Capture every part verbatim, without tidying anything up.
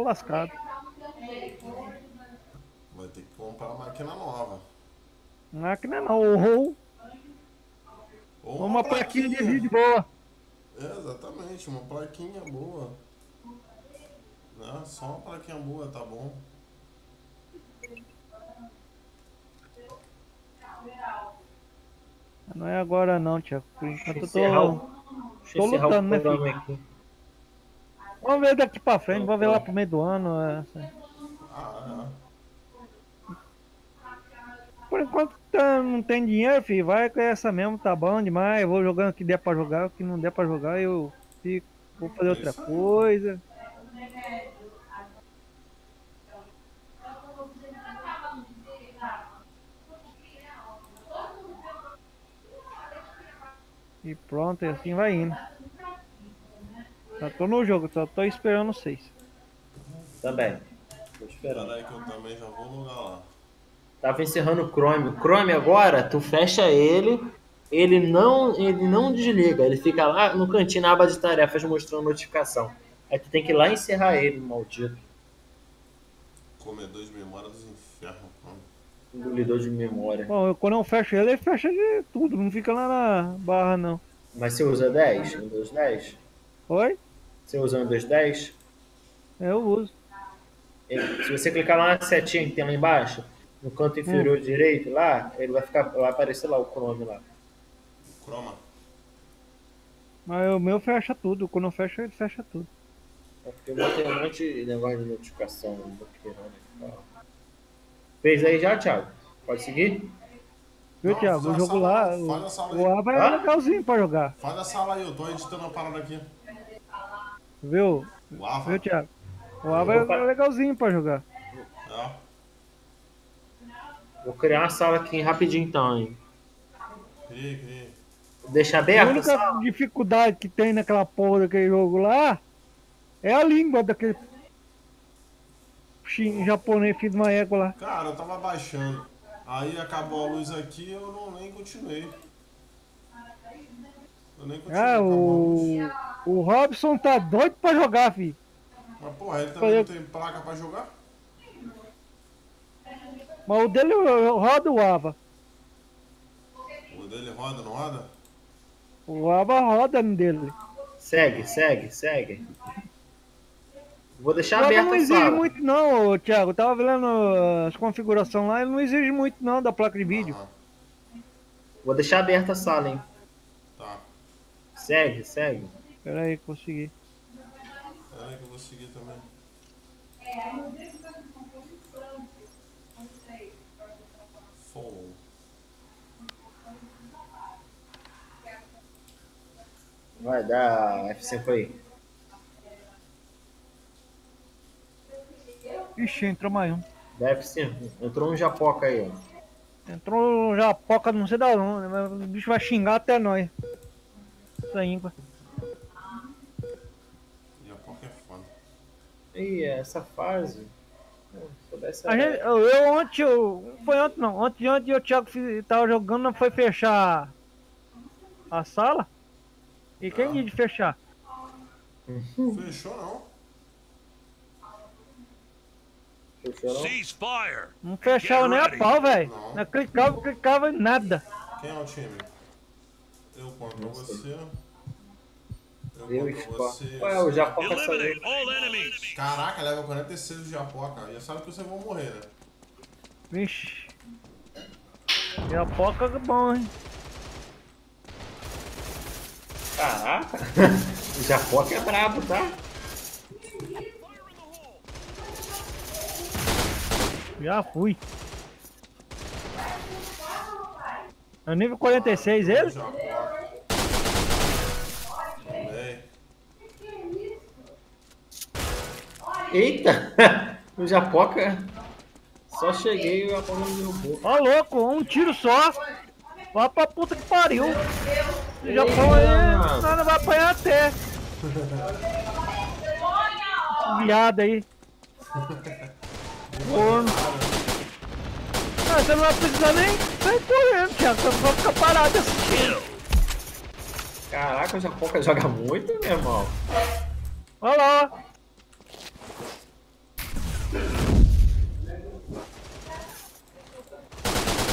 lascado. Vai ter que comprar uma máquina nova. Máquina não, ou, Ou ou uma, uma plaquinha de plaquinha. vídeo boa. É, exatamente, uma plaquinha boa. Não, só uma plaquinha boa, tá bom. Não é agora não, Thiago. Por Deixa eu enquanto eu encerrar tô, o, deixa eu tô encerrar lutando, o né, programa filho? aqui. Vamos ver daqui pra frente, vamos ver lá pro meio do ano. É. Ah, Por enquanto tá, não tem dinheiro, filho. Vai com essa mesmo, tá bom demais. Eu vou jogando o que der pra jogar, o que não der pra jogar, eu fico, vou fazer é. É outra isso aí. coisa. E pronto, e assim vai indo. Já tô no jogo, só tô esperando vocês. Também. Tô esperando. Espera aí que eu também já vou lugar lá. Tava encerrando o Chrome. O Chrome agora, tu fecha ele, ele não, ele não desliga, ele fica lá no cantinho na aba de tarefas mostrando notificação. Aí tu tem que ir lá e encerrar ele, maldito. Comedor de memória dos infernos. Mano. Engolidor de memória. Bom, eu, quando eu fecho ele, ele fecha de tudo, não fica lá na barra não. Mas você usa dez? Windows dez? Oi? Você usa Windows dez? Eu uso. Ele- se você clicar lá na setinha que tem lá embaixo, no canto inferior direito lá, ele vai ficar, vai aparecer lá o Chrome lá. Croma. Mas o meu fecha tudo, quando eu fecho ele fecha tudo. É porque eu botei um monte de negócio de notificação no bloqueirão e tal. Fez aí já, Thiago? Pode seguir? Viu, Não, Thiago? O faz a jogo sala lá, aí, faz a sala o aí. Aba é Hã? legalzinho pra jogar. Faz a sala aí, eu tô editando a parada aqui. Viu? O Ava. Viu, Thiago? O Aba é legalzinho pra jogar. É. Vou criar uma sala aqui rapidinho então, hein? Cria, cria. Deixa A aberta a única sala? dificuldade que tem naquela porra daquele jogo lá é a língua daquele chin- japonês filho de uma égua lá. Cara, eu tava baixando. Aí acabou a luz aqui eu não nem continuei. Eu nem continuei, Ah, acabou a luz. o, o Robson tá doido pra jogar, filho. Mas porra, ele também não tem placa pra jogar? Mas o dele roda o Ava. O dele roda, não roda? O Ava roda no dele. Segue, segue, segue. Vou deixar O Ava aberta não a exige sala. muito não, ô, Thiago. Eu tava vendo as configurações lá, ele não exige muito não da placa de vídeo. Aham, Vou deixar aberta a sala, hein? tá. Segue, segue. Pera aí, consegui. Pera aí que eu vou seguir também. Follow. Vai dar F cinco aí. Ixi, entrou mais um. Dá F cinco. Entrou um japoca aí, ó. Entrou já poca não sei da onde, mas o bicho vai xingar até nós. Isso aí, pá. E a porca é foda. Ih, essa fase. Pô, se soubesse A era- gente, eu, eu ontem, eu, não foi ontem não, ontem, ontem o Thiago fiz- tava jogando, não foi fechar a sala. E quem Ah. disse de fechar? Fechou não. Fechou, não? Ceasefire. Não fechava nem a pau, velho. Não. Não clicava, clicava em nada. Quem é o time? Eu contra Não sei. você. Eu Eu contra Sport. você. Ué, o você. japoca saiu. Eliminate all enemies. Caraca, level quarenta e seis do Japoca. Já sabe que vocês vão morrer, né? Vixe. E a poca é bom, hein? Caraca. O japoca é brabo, tá? Já fui. É nível quarenta e seis ele? Japoca. Também. Eita! O japoca. Só cheguei e a bola me derrubou. Ó louco, um tiro só. Vai pra puta que pariu. O Japão aí, mano. nada vai apanhar até. Viado aí. Corno. Ah, você não vai precisar nem sair correndo, Thiago. Você vai ficar parado assistindo. Caraca, o japoca joga muito, meu irmão. Olha lá, ó.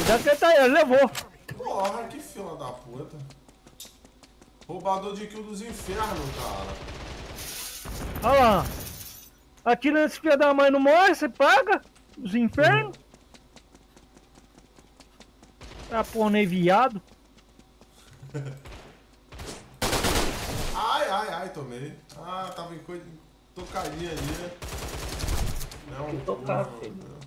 Já que ele tá aí, ele levou. Porra, que fila da puta. Roubador de kill dos infernos, cara. Olha lá. Aqui nesse filho da mãe não morre, você paga? Os infernos? Ah, porra, nem viado. Ai, ai, ai, tomei. Ah, tava em coisa. Tocadinha ali. Não, Que tocar, não, filho. não.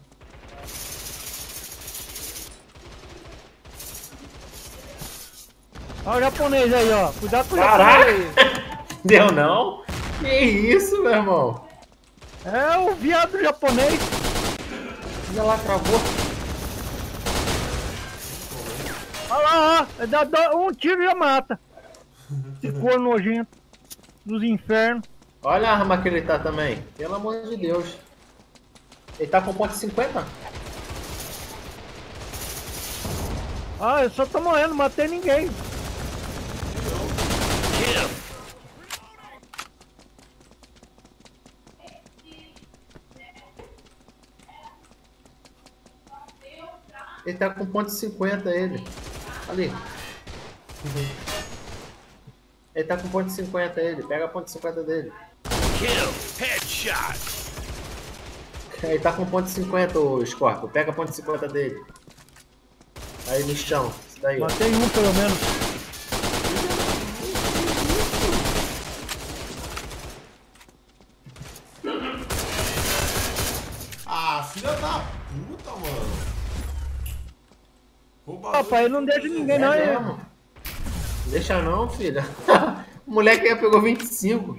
Olha o japonês aí, ó. Cuidado com o Caraca! japonês. Deu não? Que isso, meu irmão? É o viado japonês. Olha lá, travou. Olha lá, ó. Dá, dá um tiro e já mata. Esse corno nojento. Dos infernos. Olha a arma que ele tá também. Pelo amor de Deus. Ele tá com ponto cinquenta? Ah, eu só tô morrendo, não matei ninguém. Kill. Ele tá com ponto cinquenta, ele. Ali. Ele tá com ponto cinquenta, ele. Pega a ponto cinquenta dele. Kill. Headshot. Ele tá com ponto cinquenta, o Scorpio. Pega a ponto cinquenta dele. Aí no chão. Isso daí, ó. Matei um pelo menos. Ah, filha da puta, mano. Roubador Rapaz, de não kill deixa dos ninguém, infernos. não, É é? mesmo? Deixa não, filha. O moleque aí pegou vinte e cinco.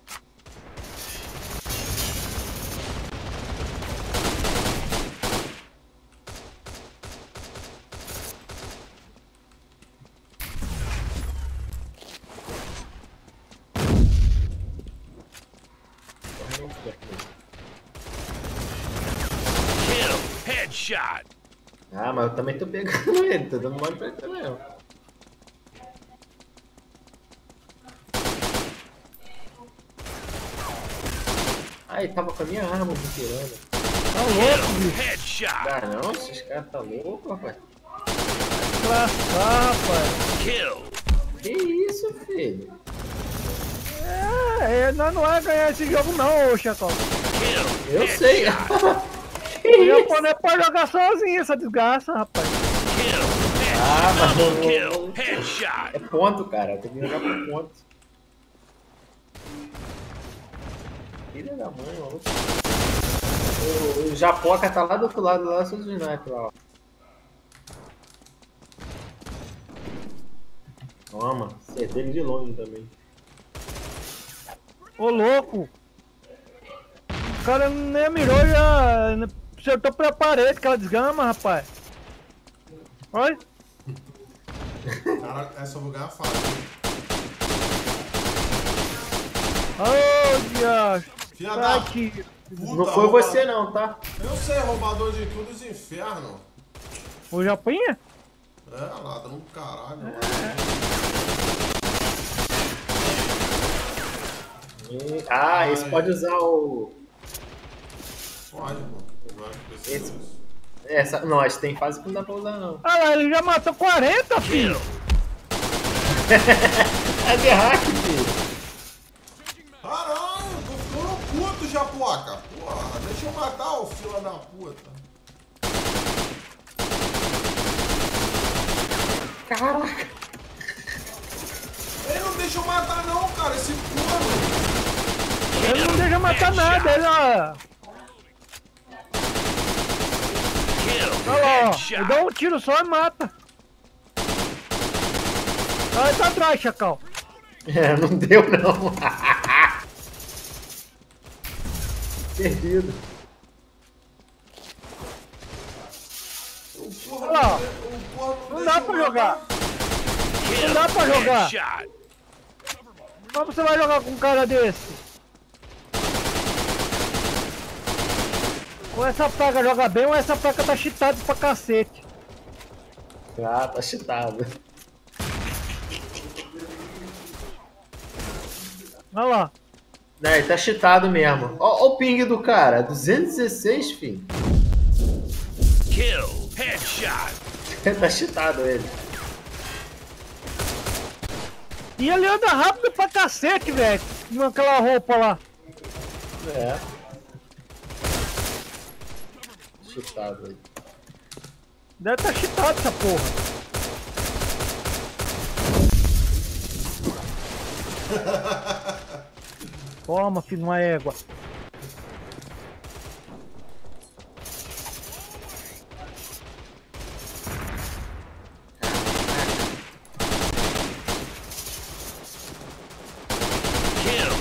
Kill. Headshot. Ah, mas eu também tô pegando ele. Tô dando mole pra ele também, ó. Ah, ele tava com a minha arma de tirando. Tá louco, bicho. Headshot. Ah, não, esses caras tá louco, rapaz. Lascar, rapaz. Kill. Que isso, filho? É, é, nós não vai ganhar esse jogo não, ô Chacol. Kill. Eu sei. Que O isso? japonês pode jogar sozinho essa desgraça, rapaz. Kill. Ah, mas Double não- kill. Headshot. É ponto, cara. Tem que jogar por ponto. Filha da mãe, maluco. O, o Japoca tá lá do outro lado, lá só do sniper, lá, ó. Toma, acertei ele de longe também. Ô louco. O cara nem mirou e já acertou pra parede, aquela desgama, rapaz. Olha. Cara, essa eu vou ganhar fácil. Ô, diacho. Filha Tá da aqui. puta. Não foi rouba- você não, tá? Eu sei, roubador de kill dos infernos. O Japinha? É, ladrão do caralho. E- Ah, esse pode usar o... Pode, pô. Agora que precisa Esse- disso. Essa... Não, acho que tem fase que não dá pra usar, não. Ah lá, ele já matou quarenta, filho. É de hack, filho. Caralho, tô ficando puto, Japoca. Porra, deixa eu matar o fila da puta. Caraca. Ele não deixa eu matar não, cara, esse corno. Ele não deixa matar nada, ele ó. Kill. Olha lá, ó. Ele Headshot. dá um tiro só e mata. Olha, ele tá atrás, Chacal. É, não deu, não. Perdido. O corno, Olha lá. o corno Não deixa dá eu pra matar. jogar. Kill. Não dá pra jogar. Headshot. Como você vai jogar com um cara desse? Ou essa placa joga bem ou essa placa tá cheatada pra cacete. Ah, tá cheatado. Olha lá. Não, ele tá cheatado mesmo. Ó, ó o ping do cara. duzentos e dezesseis, filho. Kill. Headshot. Tá cheatado ele. E ele anda rápido pra cacete, velho. Com aquela roupa lá. É. Cheatado ele. Deve tá cheatado essa porra. Toma, filho de uma égua. Kill.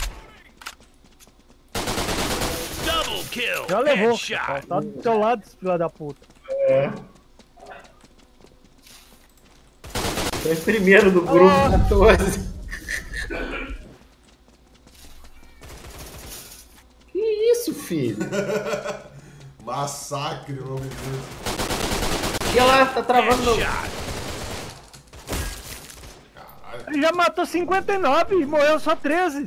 Double kill. Já levou. Headshot. Tá do teu lado, esse filho da puta. É. Foi o primeiro do grupo, Ah. quatorze. Que isso, filho? Massacre, o nome dele. E ela tá travando no... Headshot. Caralho. Ele já matou cinquenta e nove e morreu só treze.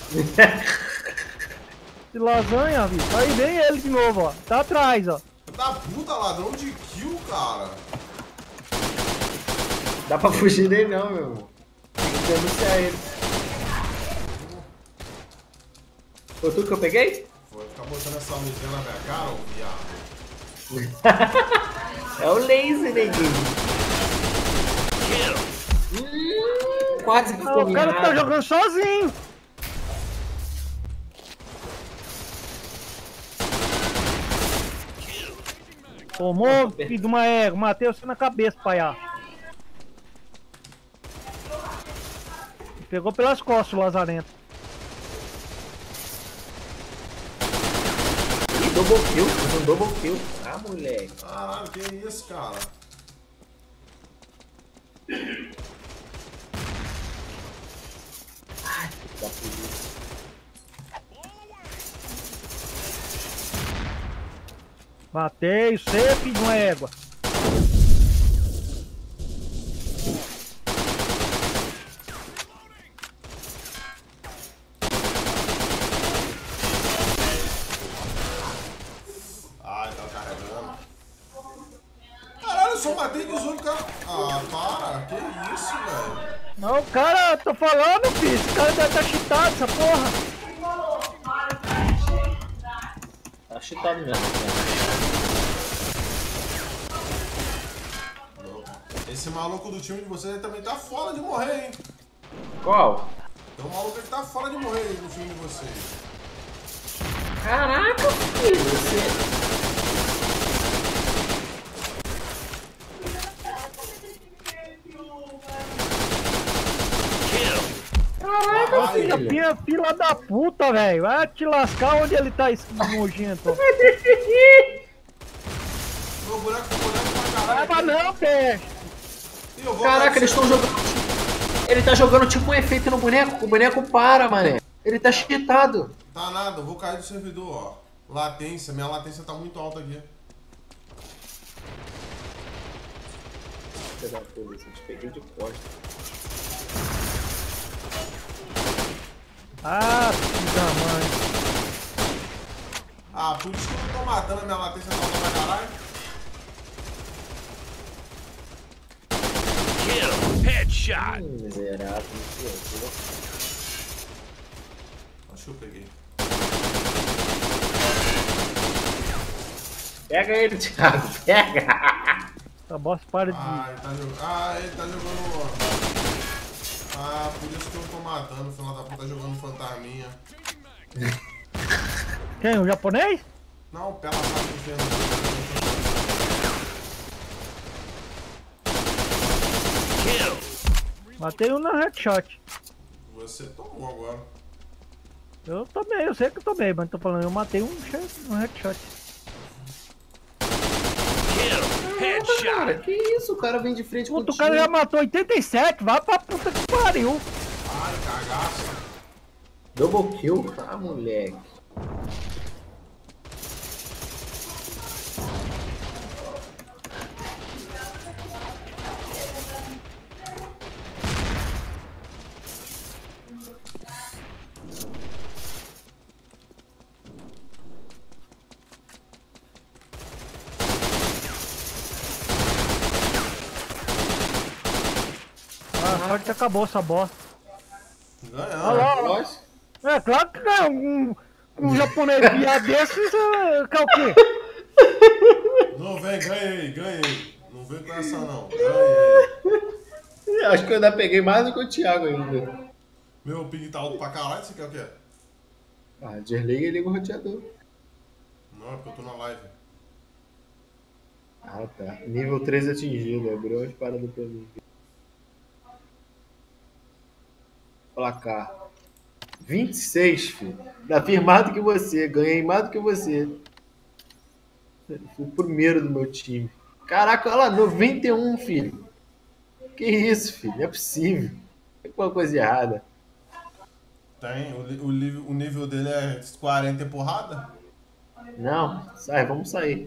De lasanha, bicho. Aí vem ele de novo, ó. Tá atrás, ó. Da puta, ladrão de kill, cara. Dá pra fugir dele não, meu irmão. Tem que denunciar ele. Foi tu que eu peguei? Foi ficar botando essa luzinha na minha cara, ô viado. É o laser, neguinho. Kill. Hum, quase que Ah, ficou o cara tá minhado. jogando sozinho. Tomou, filho de uma égua. Matei você na cabeça, paiá. Pegou pelas costas o lazarento. Ih, double kill, fiz um double kill. Ah, moleque. Caralho, que isso, cara? Da polícia. Matei você, filho de uma égua. Ai, tá carregando. Caralho, eu só matei dezoito, cara. Ah, para. Que isso, velho? Não, o cara, tô falando, filho. Esse cara deve tá cheatado, essa porra. Tá cheatado mesmo. Esse maluco do time de vocês aí também tá fora de morrer, hein? Qual? Tem um maluco que tá fora de morrer aí no time de vocês. Caraca, filho. Você... Kill. Caraca, Ai, Filha, filho. filha, filha da puta, velho. Vai te lascar onde ele tá, esse nojento. Meu boneco, boneco pra Leva caralho. não, peixe. Ih, eu vou Caraca, atrás eles de estão você. jogando. Ele tá jogando tipo um efeito no boneco. O boneco para, mané. Ele tá cheatado. Tá nada, eu vou cair do servidor, ó. Latência, minha latência tá muito alta aqui. Filho da polícia, eu te peguei de costa. Ah, filho da mãe. Ah, por isso que eu não tô matando, a minha latência tá alta pra caralho. Kill. Headshot. Hum, miserável, miserável. Acho que eu peguei. Pega ele, Thiago. Pega. Essa bosta para de... Ah, ele tá jogando. Ah, ele tá jogando. Ah, por isso que eu tô matando, o final da puta tá jogando fantasminha. Quem, o japonês? Não, pela parte do inferno. Kill. Matei um na headshot. Você tomou agora. Eu tomei, eu sei que eu tomei, mas tô falando, eu matei um, um headshot. Kill. Cara, Headshot. que isso? O cara vem de frente Puta, o contigo. cara já matou oitenta e sete, vai pra puta que pariu. Ai, cagaço. Double kill? Ah, moleque. Pode que acabou essa bosta. Ganhamos. Olha lá. Lógico. É claro que não. Um, um japonês viado desses é, quer o quê? Não vem, ganhei, ganhei. Não vem com essa não. Ganhei. Acho que eu ainda peguei mais do que o Thiago ainda. Meu ping tá alto pra caralho, você quer o quê? Ah, desliga e liga o roteador. Não, é porque eu tô na live. Ah, tá. Nível três atingido. Abriu as paradas pra mim. Placar. vinte e seis, filho. Davi mais do que você. Ganhei mais do que você. Fui o primeiro do meu time. Caraca, olha lá, noventa e um, filho. Que isso, filho? Não é possível. Tem alguma coisa errada. Tem, o, li- o, nível, o nível dele é quarenta e porrada? Não, sai, vamos sair.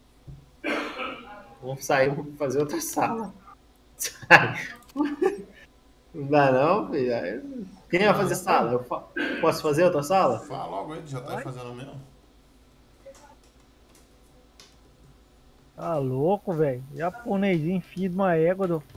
Vamos sair, vamos fazer outra sala. Sai. Não dá não, filho. Aí- Quem vai fazer sala? Eu fa- posso fazer outra sala? Fala logo aí, já tá aí fazendo mesmo. Tá louco, velho. Japonesinho, filho de uma égua. Do...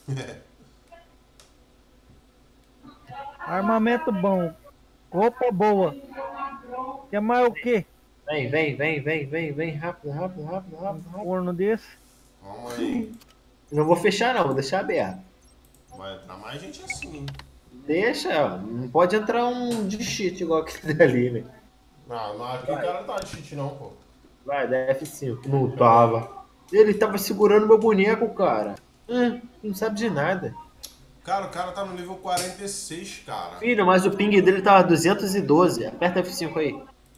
Armamento bom. Roupa boa. Quer mais o quê? Vem, vem, vem, vem, vem, vem. Rápido, rápido, rápido, rápido, Um rápido. forno desse. Vamos aí. Não vou fechar não, vou deixar aberto. Vai entrar mais gente assim. Deixa, ó. Não pode entrar um de cheat igual aquele dali, né? Não, não aqui o cara não tá de cheat não, pô. Vai, da F cinco. Não tava. Ele tava segurando meu boneco, cara. Hum, não sabe de nada. Cara, o cara tá no nível quarenta e seis, cara. Filho, mas o ping dele tava duzentos e doze. Aperta F cinco aí.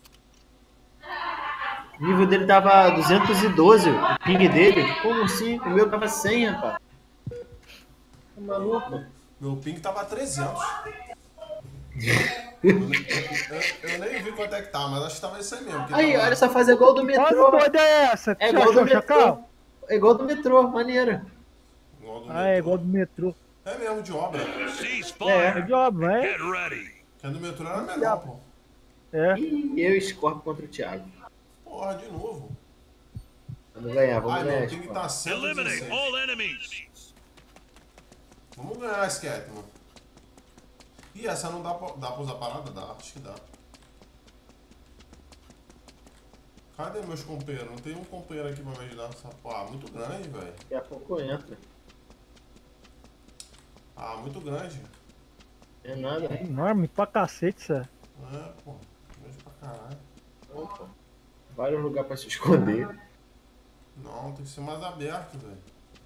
O nível dele tava duzentos e doze. O ping dele. Como assim? O meu tava cem, rapaz. Tá maluco? Meu ping tava trezentos. eu, eu- eu nem vi quanto é que tá, mas acho que tava isso aí mesmo. porque Aí, tava- olha essa fase é igual do Qual metrô. doida é essa? É Você igual achou, do Chacal? metrô. É igual do metrô, maneiro. igual do Ah, é metrô. igual do metrô. É mesmo, de obra. Cease É fire. de obra, né? Get ready. Que a do metrô era menor, pô. É. E eu e Scorpio contra o Thiago. Porra, de novo. Vamos ganhar, vamos Ai, ganhar. meu ping Scorpio. tá cento e Eliminate dezesseis. all enemies. Vamos ganhar esse cat, mano. Ih, essa não dá pra, dá pra usar parada? Dá, acho que dá. Cadê meus companheiros? Não tem um companheiro aqui pra me ajudar nessa porra. Ah, muito grande, velho. Daqui a pouco entra. Ah, muito grande. É nada. É enorme pra cacete, isso. É, pô. Grande pra caralho. Opa. Vários lugares pra se esconder. Não, tem que ser mais aberto, velho.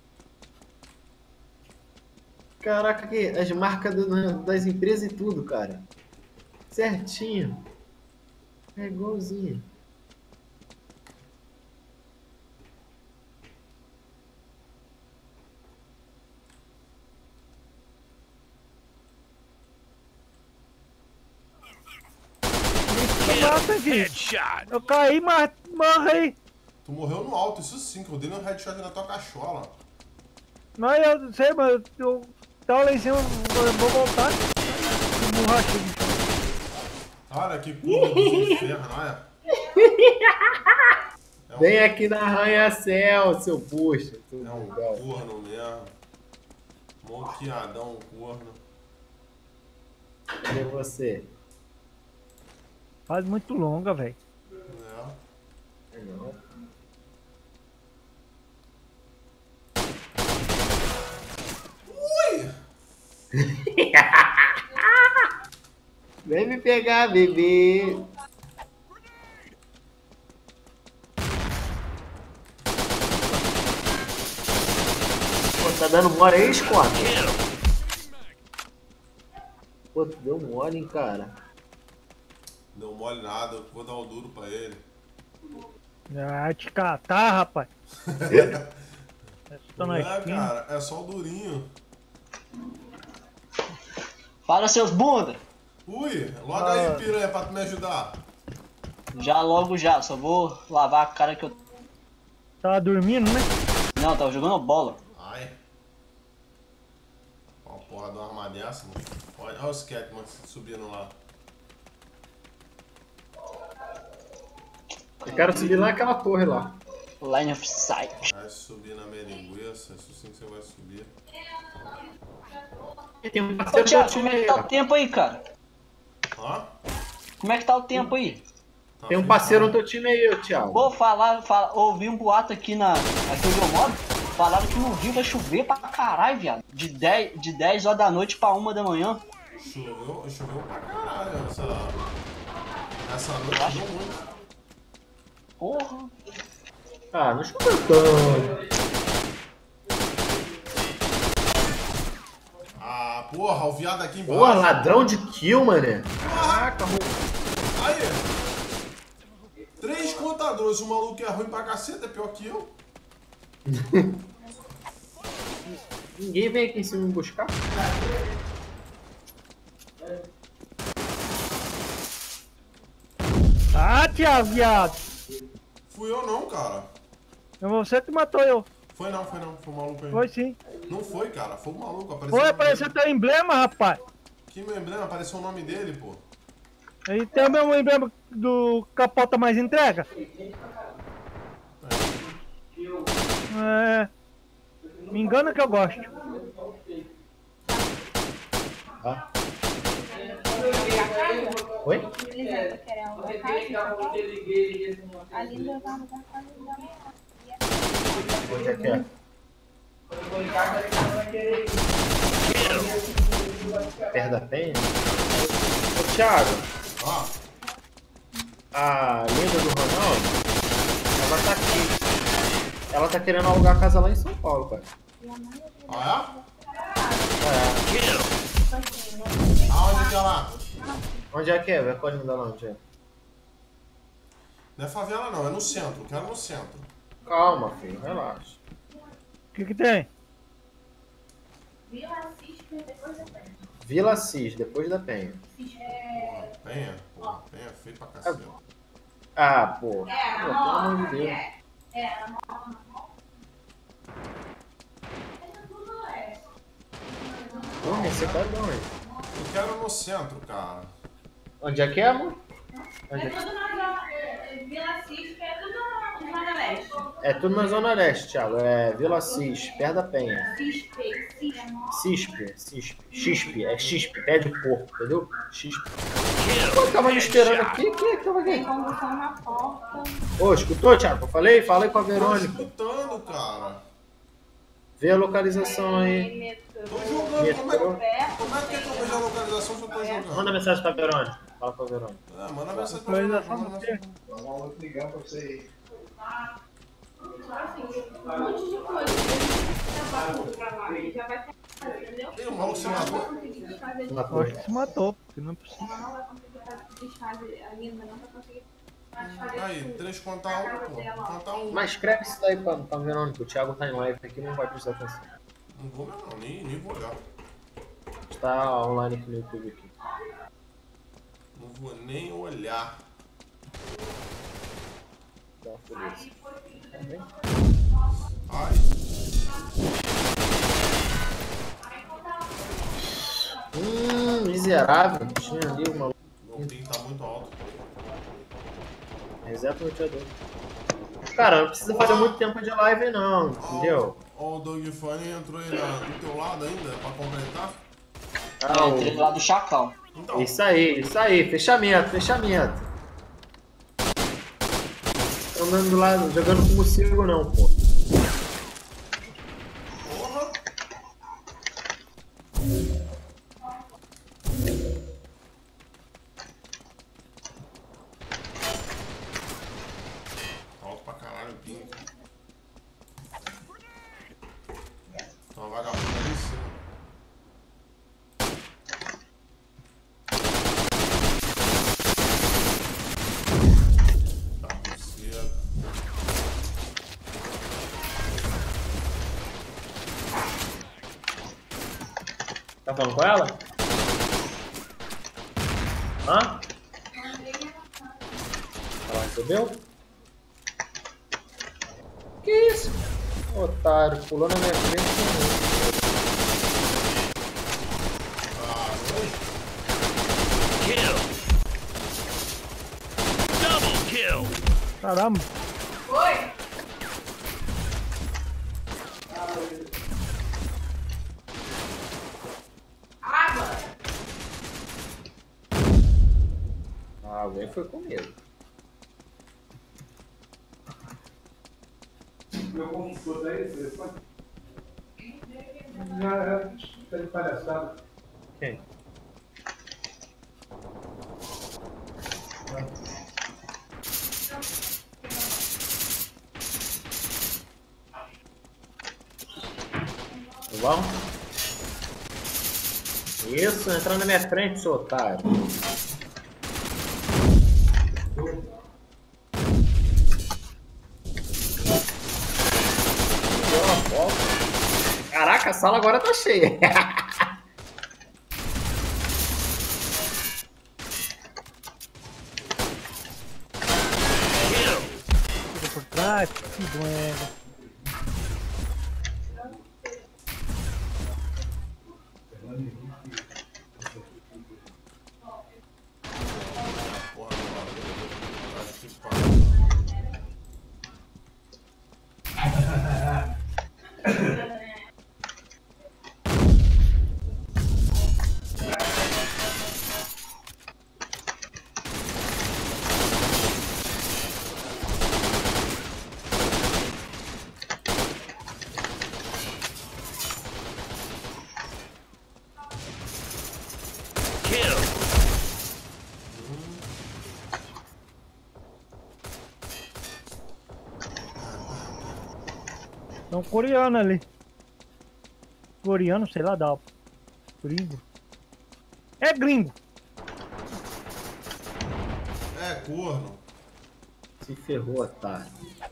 Caraca, aqui, as marcas do- das empresas e tudo, cara. Certinho. É igualzinho. Mata, filho. Headshot. Eu caí, mas morri. Tu morreu no alto, isso sim, que eu dei um headshot na tua cachola. Mas eu sei, mas eu tava lá em cima, eu vou voltar. Borracha, bicho. Olha que curva dos infernos, olha. É um, Vem aqui na arranha-céu, seu bucha. é um corno mesmo. Moqueadão, corno. Cadê você? Faz muito longa, velho. É. Não. Ui! Vem me pegar, bebê. Pô, tá dando mole aí, Scott? Kill. Pô, tu deu mole, hein, cara. Não mole nada, eu vou dar o duro pra ele. Ah, te catar, rapaz. Tá Não na é, esquina. cara, é só o durinho. Fala, seus bunda! Ui, logo Ah. aí, piranha, pra tu me ajudar. Já logo já, só vou lavar a cara que eu... Tava dormindo, né? Não, tava jogando bola. Ai. Ó, a porra de uma arma dessa, mano. Olha, olha os cat, mano, subindo lá. Eu quero subir lá naquela torre lá. Line of sight. Vai subir na minha linguiça, isso sim que você vai subir. Tem um Ô parceiro do Thiago, time como é aí, que tá ó. o tempo aí, cara? Ó. Como é que tá o tempo aí? Tá Tem um fechado. parceiro no teu time aí, ô, Thiago. Pô, falar, falar, ouvi um boato aqui na. Aqui onde eu moro. Falaram que no Rio vai chover pra caralho, viado. De dez, de dez horas da noite pra uma da manhã. Choveu, choveu pra caralho essa. Essa noite acho- choveu muito. Porra. Ah, não choveu tanto. Ah, porra, o viado aqui embaixo. Porra, ladrão de kill, mané. Caraca, aí. Três contadores, o maluco é ruim pra caceta, é pior que eu. Ninguém vem aqui em cima me buscar. Ah, Thiago, viado. Fui eu não, cara. É você que matou eu. Foi não, foi não, foi o maluco aí. Foi sim. Não foi, cara, foi o maluco, apareceu Foi o nome aparecer dele. teu emblema, rapaz. Que meu emblema, apareceu o nome dele, pô. Aí tem o mesmo emblema do Capota Mais Entrega. É. Me engana que eu gosto. Ah. Oi? Elisandra, quer alguma casa? Ali levar da casa da minha. Onde é que é? Perto da penha? Ô, Thiago, Ó, a linda do Ronaldo, ela tá aqui. Ela tá querendo alugar a casa lá em São Paulo, cara. ah É. é? Aonde que é lá? Onde é que é? Vai pode me dar lá onde é? Não é favela não, é no centro, quero no centro. Calma, filho, relaxa. O que que tem? Vila Cis, depois da Penha. Porra, penha, porra, penha é feio pra caceta. Ah, pô. Pô, pelo amor de Deus. Porra, você tá de onde? Eu quero no centro, cara. Onde é que é, amor? Onde é, É que... tudo na zona. Vila Cisco é tudo na Zona Leste. é tudo na Zona Leste, Thiago. É Vila Cis, perto da Penha. Cispe, Cispe. Cispe, Cispe. Xispe, é Xispe, pé de porco, entendeu? Xispe. Pô, tava me esperando aqui, quem é que tava Tem aqui? condução na porta. Ô, escutou, Thiago? Eu falei? Falei com a Tô Verônica. escutando, cara. Vê a localização aí. Metrô. Tô jogando, como Metrô. é, como é que é que eu vejo a localização se eu tô jogando? Manda mensagem pra Verônica. Fala com a Verônica. É, manda mensagem pra mim. Localização manda do mensagem. quê? Um monte de coisa. Já vai ter. Entendeu? Ih, o maluco se matou. Conseguir desfazer. Na Eu porra. acho que se matou, porque não é possível. Ela não vai conseguir desfazer. A linda não vai conseguir desfazer. Aí, três contar um, pô. Contar um. Mas escreve isso daí pra, pra Verônica. O Thiago tá em live aqui, não vai prestar atenção. Não vou mesmo, não, nem, nem vou olhar. Está online aqui no YouTube aqui. Não vou nem olhar. Dá uma polícia. Tá bem? Ai, Hum, miserável. Tinha ali uma. meu ping tá muito alto. Reseta o roteador. Cara, não precisa fazer muito tempo de live não, entendeu? Ó, o Doug Funny entrou aí na, do teu lado ainda, pra completar. Ah, Eu entrei lá do Chacal. Então, Isso aí, isso aí, fechamento, fechamento. Tô andando do lado, jogando com morcego não, pô. porra. Alto pra caralho o ping. Tem uma vagabunda ali em cima. Tá por cedo. Tá falando com ela? Hã? Ela recebeu? Que isso? Otário, pulou na minha frente. Ah, oi? Kill. Double kill. Caramba. Ah, alguém foi com medo. Meu computador tá aí, você pode? Já é, tá de palhaçada. Quem? Vamos? Isso, entrando na minha frente, seu otário. Caraca, a sala agora tá cheia. Fica por trás, que doendo. Porra, mano. Acho que para. Kill. Tem um coreano ali. Coreano, sei lá, dá. Gringo. É gringo. É, corno. Se ferrou, otário.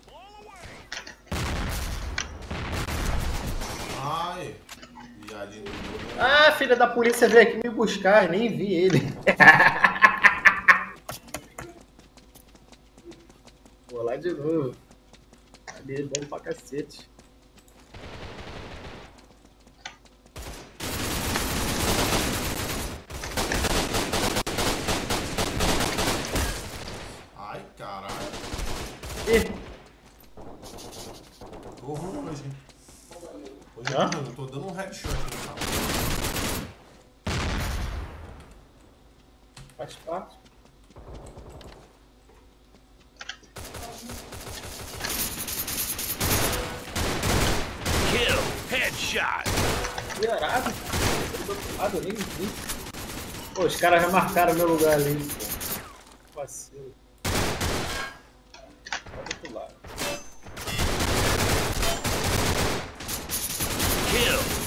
Ai. Viadinho. Ah, filha da polícia veio aqui me buscar, nem vi ele. Vou lá de novo. Ali, bom pra cacete. Ai, caralho. Ih, Tô ruim hoje. Hoje Hã? eu tô, eu tô dando um headshot no cara. faz parte. Kill. Headshot. Piorado. Do outro lado, eu nem vi. Pô, os caras já marcaram meu lugar ali, pô. Vacilo. Vai do outro lado. Kill.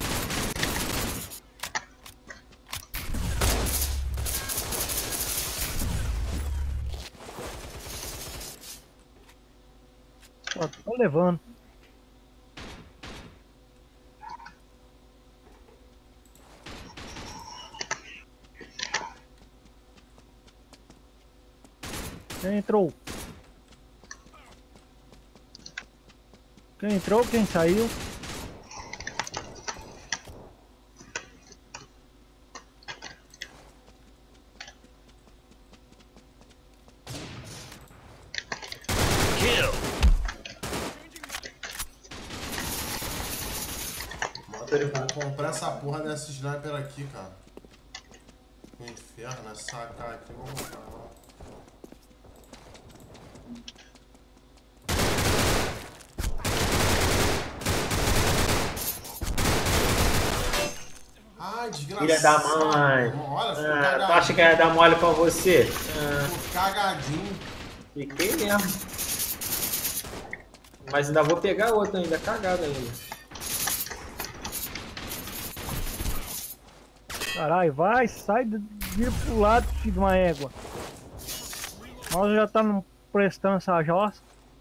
Ó, tô levando. Quem entrou? Quem entrou? Quem saiu? Kill. Mano, vou comprar essa porra dessa sniper aqui, cara. Que inferno, essa A K aqui, vamos comprar lá. Ai, desgraçado. Filha da mãe. Olha, ficou Ah, tu cagadinho. acha que ia dar mole pra você? Ah, Ficou cagadinho. fiquei mesmo. Mas ainda vou pegar outro ainda, cagado ainda. Caralho, vai, sai, do- vira pro lado, filho de uma égua. Nós já tá não prestando essa jossa.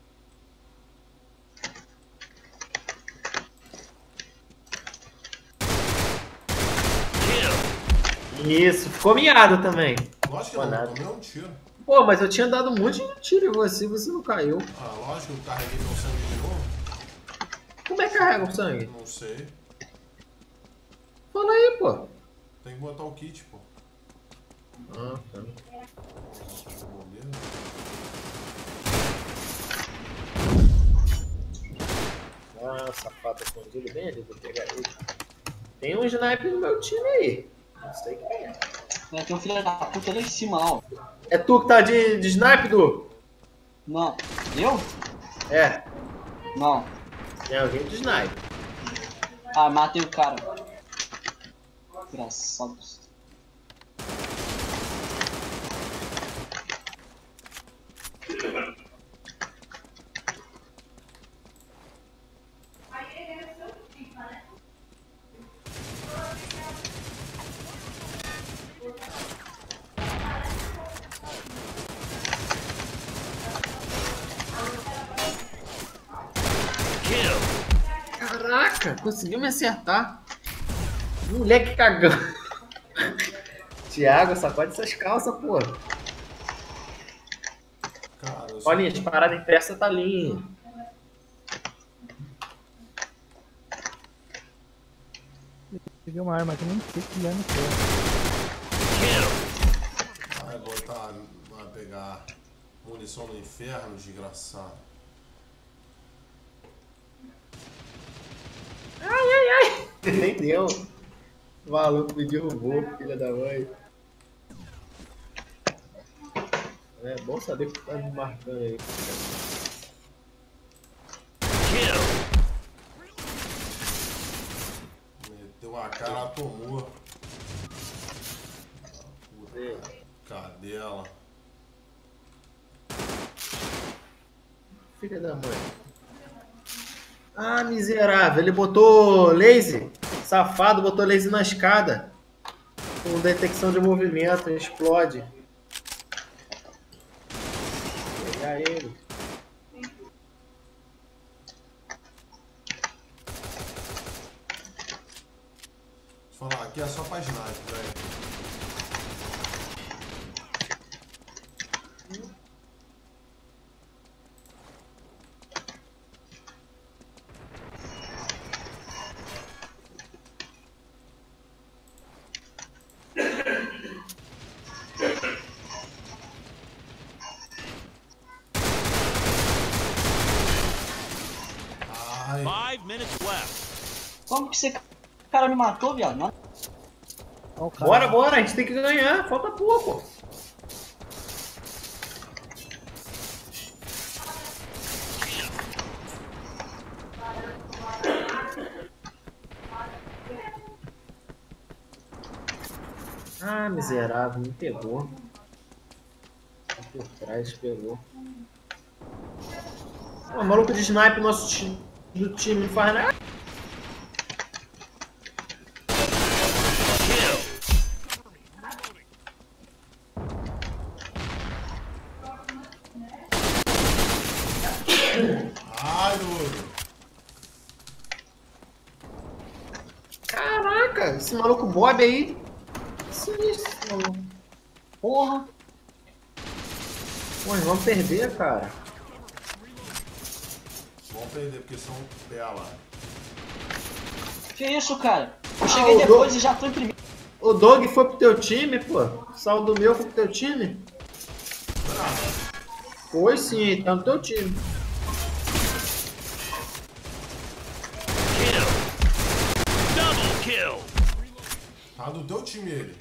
Kill. Isso, ficou miado também. Lógico que Pô, não, nada. tomei um tiro. Pô, mas eu tinha dado um monte de tiro em você e você não caiu. Ah, lógico que eu carreguei meu sangue de novo. Como é que carrega o sangue? Não sei. Fala aí, pô. Tem que botar o kit, pô. Ah, tá. Bobeira. Ah, safado escondido bem ali, vou pegar ele. Tem um sniper no meu time aí. Não sei quem é. É, tem um filho da puta lá em cima, lá, ó. É tu que tá de, de sniper, Du? Não. Eu? É. Não. Tem alguém de sniper. Ah, matei o cara. Engraçado. Kill. Caraca, conseguiu me acertar. Moleque cagão. Thiago, sacode essas calças, pô. Cara, eu só... Olha, as paradas impressas tá ali. Peguei uma arma aqui, nem sei que é no céu. Kill. Vai botar, vai pegar munição no inferno, desgraçado. Ai, ai, ai. Entendeu? O maluco me derrubou, filha da mãe. É bom saber que tá me marcando aí. Kill. Meteu a cara, tomou. É. Cadela. Filha da mãe. Ah, miserável. Ele botou laser. Safado, botou laser na escada. Com detecção de movimento. Explode. Vou pegar ele. Deixa eu falar, aqui é só pra sniper, velho. Ai, Five minutes left. Como que esse cara me matou, viado? Não. Ó o cara. Bora, bora. A gente tem que ganhar. Falta pouco. Ah, miserável. Me pegou. Por trás, pegou. O maluco de sniper nosso time, do time não faz nada. ai, doido. Caraca, esse maluco Bob aí. Sinistro, esse maluco. Porra. Pô, nós vamos perder, cara. Vamos perder porque são tela. Que isso, cara? Eu Ah, cheguei o depois do- e já tô em primeiro. O Dog foi pro teu time, pô. O saldo meu foi pro teu time. Foi sim, tá no teu time. Kill. Double kill. Tá do teu time ele.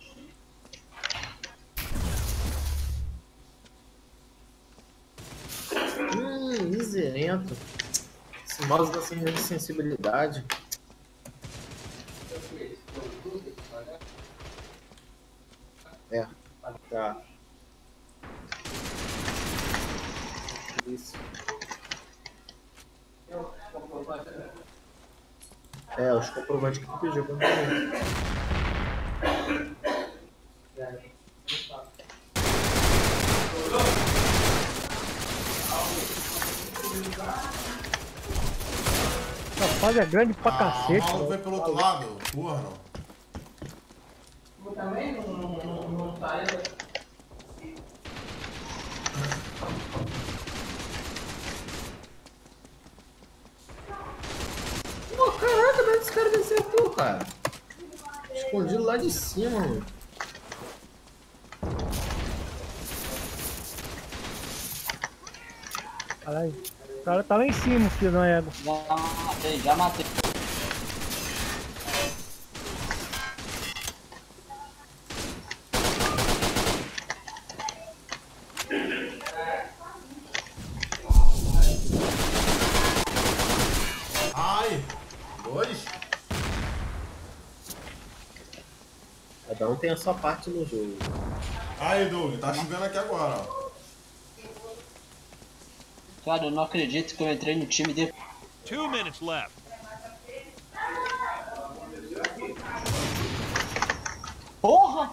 Hum, miserento. Esse mouse tá sem sensibilidade. É, tá. Isso. É, os comprovantes que tu pediu pra mim. Rapaz, é grande pra Ah, o cacete. maluco velho. veio pelo outro lado, corno. Pô, caraca, como é que esse cara me acertou, cara? Escondido lá de cima, mano. Olha aí. O cara tá lá em cima, filho da égua. Já matei, já matei. Ai! Dois? Cada um tem a sua parte no jogo. Aí, Doug, tá chovendo aqui agora, ó. Cara, eu não acredito que eu entrei no time de... Two minutes left. Porra!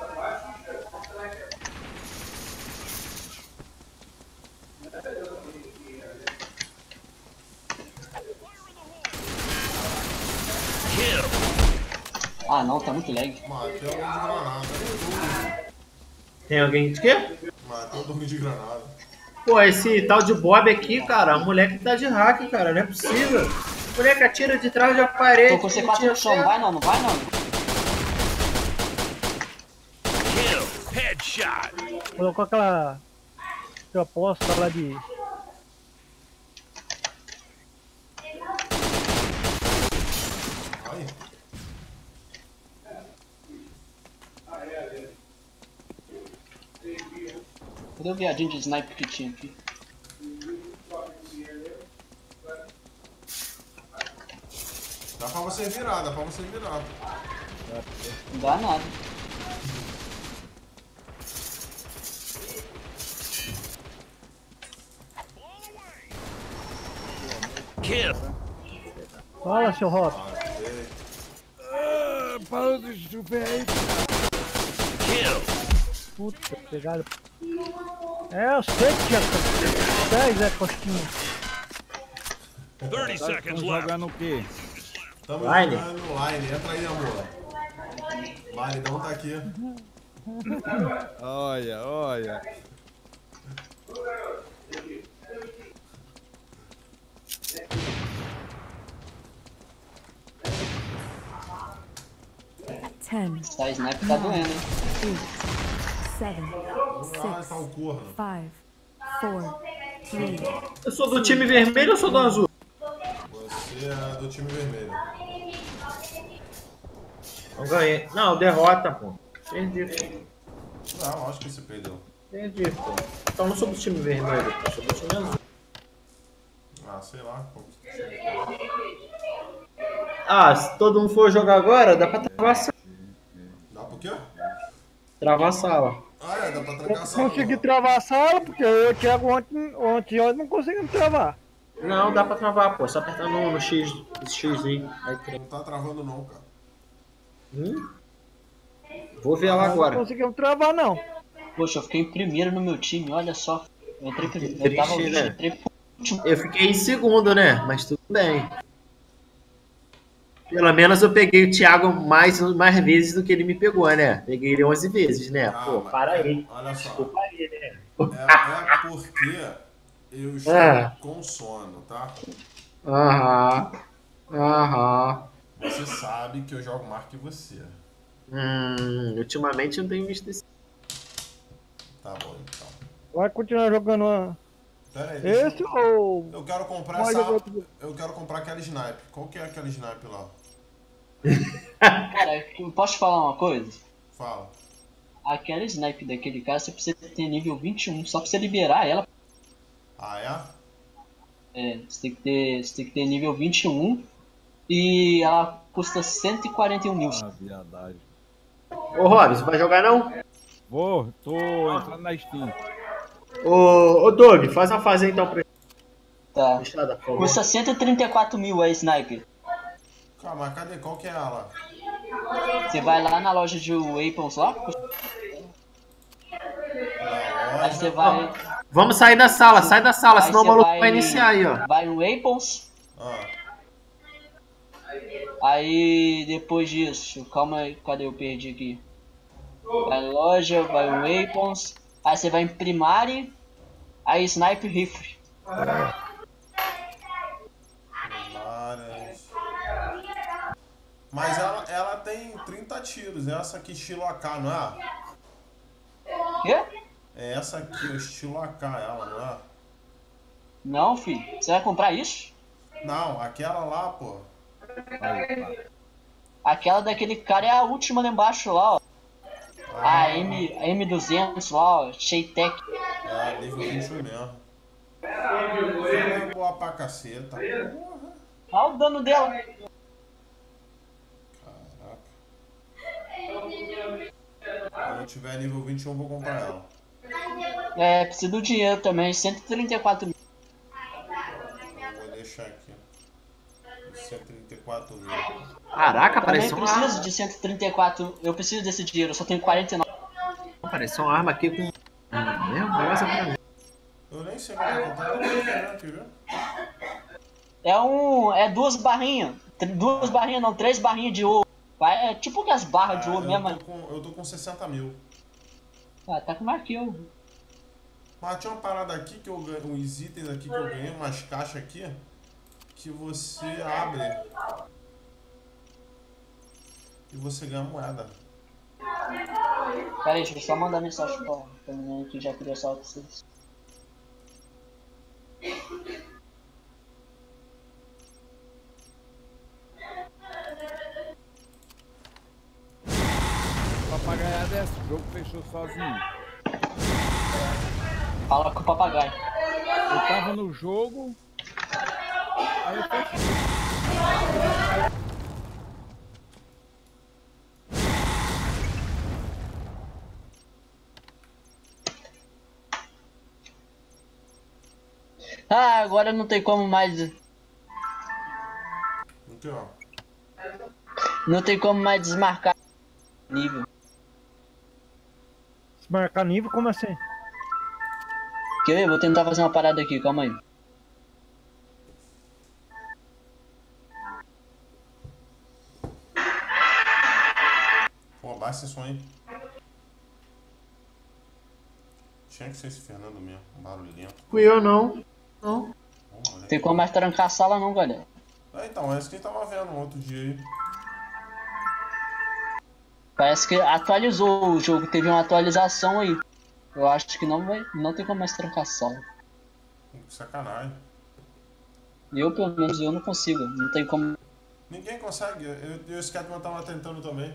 Kill. Ah não, tá muito lag. Matei o Doug de granada. Tem alguém de quê? Matei o Doug de granada. Pô, esse tal de Bob aqui, cara, o moleque tá de hack, cara, não é possível. O moleque atira de trás da parede. Tô com C quatro no chão, não vai não, não vai não. Kill. Headshot. Colocou aquela proposta lá de. Ai. Cadê o viadinho de sniper que tinha aqui? Dá pra você virar, dá pra você virar. Não dá nada. Kill. Fala, seu Rob. Kill. Puta, pegaram. É, eu sei que tinha dez é costinha. thirty seconds left. Jogando o quê? Tamo Line. jogando line, entra aí, amor. Maridão tá aqui. Olha, olha. Ten, Essa sniper tá doendo, hein? seven, Ah, tá o corno. five, four, three, Eu sou do time vermelho ou sou do azul? Você é do time vermelho. Não ganhei. Não, derrota, pô. Perdi, pô. Não, acho que você perdeu. Perdi, pô. Então não sou do time vermelho, pô. Sou do time azul. Ah, sei lá. Pô. Ah, se todo mundo for jogar agora, dá pra travar a sala. Dá pro quê? Travar a sala. Ah, é, dá pra Eu trancar a sala. consegui travar a sala, porque eu e o Thiago ontem, ontem nós não conseguimos travar. Não, dá pra travar, pô. Só apertar no, no X, esse Xzinho. Aí trava. Não tá travando não, cara. Hum? Vou ver ela Nós agora. não conseguimos travar, não. Poxa, eu fiquei em primeiro no meu time, olha só. Eu entrei primeiro. Triste, Eu tava né? entrei por último. Eu fiquei em segundo, né? Mas tudo bem. Pelo menos eu peguei o Thiago mais, mais vezes do que ele me pegou, né? Peguei ele onze vezes, né? Ah, Pô, mas- para aí. Olha só. Desculpa aí, né? É, é porque eu estou Ah. com sono, tá? Aham. Aham. Você sabe que eu jogo mais que você. Hum, ultimamente eu não tenho visto esse. Tá bom, então. Vai continuar jogando a... Pera aí, deixa esse eu... ou... Eu quero comprar Pode essa... jogar outro. Eu quero comprar aquela sniper. Qual que é aquela sniper lá? Cara, eu posso te falar uma coisa? Fala. Aquela sniper daquele cara, você precisa ter nível vinte e um, só pra você liberar ela. Ah, é? É, você tem que ter, você tem que ter nível vinte e um e ela custa cento e quarenta e um mil. Ah, viadagem. Ô, Rob, você vai jogar não? Vou, tô entrando na Steam. Ô, ô Doug, faz uma fase aí, então pra ele. Tá. Fechada, por favor. Custa cento e trinta e quatro mil a sniper. Calma, mas cadê? Qual que é ela? Você vai lá na loja de weapons lá, Na aí você loja. vai. Vamos sair da sala, sai da sala, aí senão o você maluco vai iniciar aí, ó. Vai no weapons, Ah, aí depois disso, calma aí, cadê eu perdi aqui? Vai na loja, vai no weapons, aí você vai em primary, aí sniper rifle. várias. Mas ela, ela tem trinta tiros. É essa aqui estilo A K, não é? Quê? É essa aqui, o estilo A K, ela, não é? Não, filho. Você vai comprar isso? Não, aquela lá, pô. Vai, vai. Aquela daquele cara é a última lá embaixo lá, ó. A M, a M duzentos lá, ó. Sheitec. É, nível vinte e um mesmo. É boa pra caceta. Porra. Olha o dano dela. Caraca. Quando eu tiver nível vinte e um, vou comprar ela. É, precisa do dinheiro também. cento e trinta e quatro mil. Eu vou deixar aqui. cento e trinta e quatro mil. Caraca, Também apareceu uma preciso arma. de cento e trinta e quatro. Eu preciso desse dinheiro. Eu só tenho quarenta e nove. Apareceu uma arma aqui com... Hum, mesmo negócio pra mim. Eu nem sei o que tá acontecendo. Aqui, viu? É um. É duas barrinhas. Tr- Duas barrinhas não, três barrinhas de ouro. Vai- É tipo que as barras de Ah, ouro eu, mesmo. tô com, eu tô com sessenta mil. Ah, tá com mais que eu. Mas tinha uma parada aqui que eu ganhei, uns itens aqui que eu ganhei, umas caixas aqui, que você abre e você ganha moeda. Pera aí, deixa eu só mandar mensagem pra pra menina que já queria salvar vocês. Papagaia dessa, o jogo fechou sozinho. Fala com o papagaio. Eu tava no jogo, aí eu fechei. Ah, agora não tem como mais. Aqui, ó. Não tem como mais desmarcar nível. Se marcar nível, como assim? Quer ver? Vou tentar fazer uma parada aqui, calma aí. Pô, baixa esse som aí. Tinha que ser esse Fernando mesmo, um barulhinho. Fui eu não. Não. Vamos olhar Tem aqui. como mais trancar a sala não, galera. Ah, então, é isso que a gente tava vendo um outro dia aí. Parece que atualizou o jogo, teve uma atualização aí. Eu acho que não vai, não tem como mais trancar a sala. Que sacanagem. Eu, pelo menos, eu não consigo. Não tem como. Ninguém consegue, eu e o Scatman tava tentando também.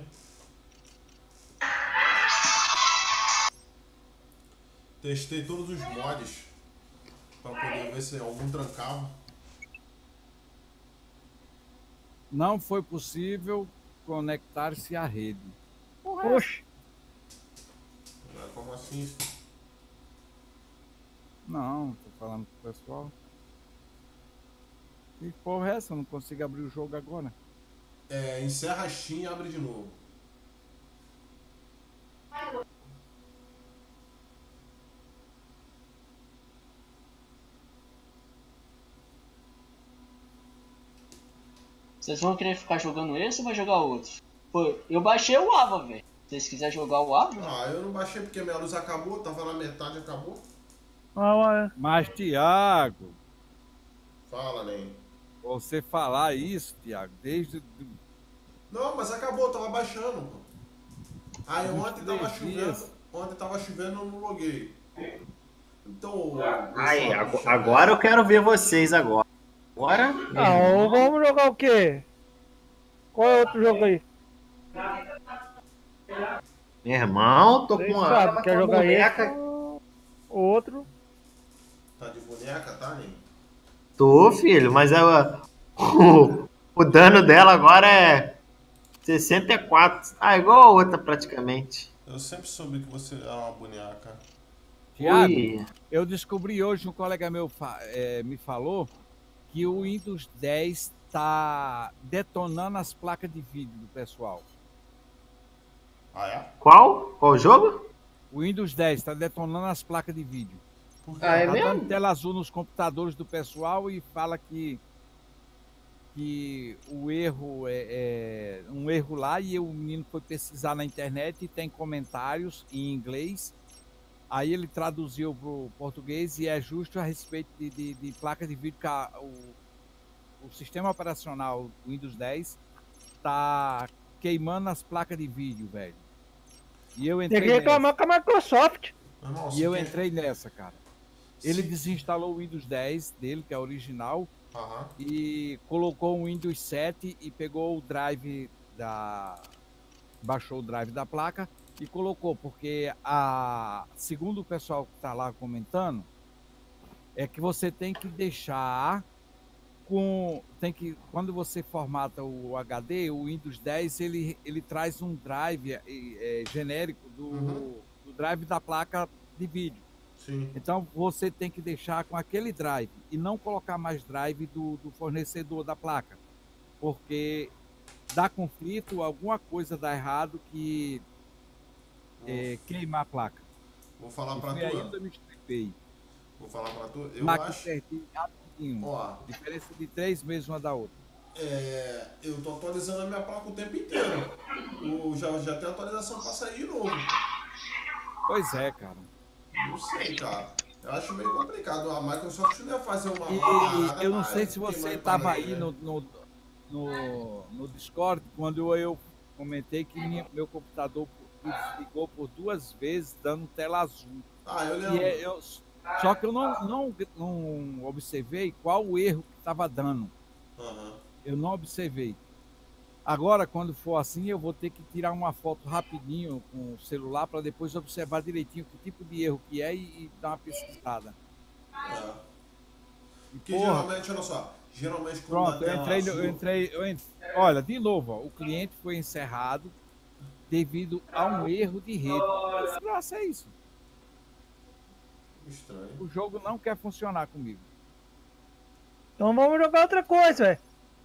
Testei todos os mods pra poder ver se algum trancava. Não foi possível conectar-se à rede. Oxe, Mas como assim? Não, tô falando pro pessoal. Que porra é essa? Eu não consigo abrir o jogo agora. É, encerra a Steam e abre de novo. Vocês vão querer ficar jogando esse ou vai jogar outro? Pô, eu baixei o Ava, velho. Se vocês quiserem jogar o Ava, Ah, eu não baixei porque minha luz acabou, tava na metade e acabou. ah, ué. Mas, Thiago, Fala, Nen. você falar isso, Thiago, desde... Não, mas acabou, tava baixando, pô. Aí Uns ontem tava três chovendo, dias. ontem tava chovendo, eu não loguei. Então, o- Aí, o- ago- agora eu quero ver vocês agora. Agora. Ah, vamos jogar o quê? Qual é outro jogo aí? Meu irmão, tô Vocês com uma sabem, arma, quer com uma jogar boneca. esse? ou Outro? Tá de boneca, tá, Nen? Tô, filho, mas ela, o, o dano dela agora é sessenta e quatro. Ah, igual a outra praticamente. Eu sempre soube que você era uma boneca. Thiago, Ui. eu descobri hoje, um colega meu fa- eh, me falou que o Windows dez está detonando as placas de vídeo do pessoal. Ah, é? Qual? Qual jogo? O Windows dez está detonando as placas de vídeo. Por quê? Ah, é Tá mesmo? dando tela azul nos computadores do pessoal e fala que, que o erro é, é um erro lá e o menino foi pesquisar na internet e tem comentários em inglês. Aí ele traduziu para o português e é justo a respeito de, de, de placa de vídeo que a- o, o sistema operacional Windows dez tá queimando as placas de vídeo, velho. E eu Tem entrei que nessa. reclamar com a Microsoft. Meu irmão, E se eu quem- entrei nessa, cara. Ele Sim. desinstalou o Windows dez dele, que é original, Aham. e colocou o Windows sete e pegou o drive da... baixou o drive da placa e colocou, porque a... segundo o pessoal que está lá comentando, é que você tem que deixar com... tem que, quando você formata o H D, o Windows dez, ele, ele traz um drive é, genérico do, Uhum. do drive da placa de vídeo. Sim. Então você tem que deixar com aquele drive e não colocar mais drive do, do fornecedor da placa, porque dá conflito, alguma coisa dá errado que é, queima a placa. Vou falar E pra foi tu. aí onde eu me estrepei. Vou falar pra tu. Eu Mas acho. consertei rapidinho. Ó, Diferença de três meses uma da outra. é, eu tô atualizando a minha placa o tempo inteiro. O, já, já tem atualização pra sair de novo. Pois é, cara. Não sei, cara. Eu acho meio complicado. A Microsoft não ia fazer uma. E uma parada eu não mais, sei se tem você mais estava parada, aí né? no, no, no, no Discord quando eu comentei que minha- meu computador desligou por duas vezes dando tela azul. Ah, eu E lembro. é, eu, só que eu não, não, não observei qual o erro que estava dando. Aham. Eu não observei. Agora, quando for assim, eu vou ter que tirar uma foto rapidinho com o celular para depois observar direitinho que tipo de erro que é e, e dar uma pesquisada. É. E, Porque porra, geralmente, olha só. Geralmente quando pronto, dá eu tela entrei, no- azul. eu entrei, eu entrei. Olha, de novo, ó, o cliente foi encerrado devido a um erro de rede. Que desgraça é isso? Estranho. O jogo não quer funcionar comigo. Então vamos jogar outra coisa, velho.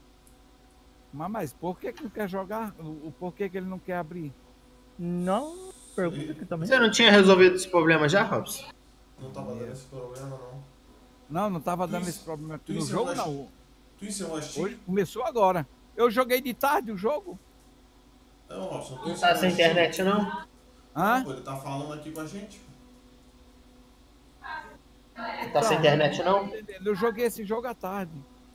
Mas, mas por que que não quer jogar? O, o por que que ele não quer abrir? Não, pergunta aqui também. Você não tinha resolvido esse problema já, Robson? Não tava dando esse problema, não. Não, não tava dando Tu esse problema aqui tu no encerrou jogo, a- não. Tu encerrou a Steam? Hoje começou agora. Eu joguei de tarde o jogo. Não, Robson, tu Não tá encerrou sem a Steam? internet, não? Hã? Pô, ele tá falando aqui com a gente. Não tá sem internet, não? Eu joguei esse jogo à tarde.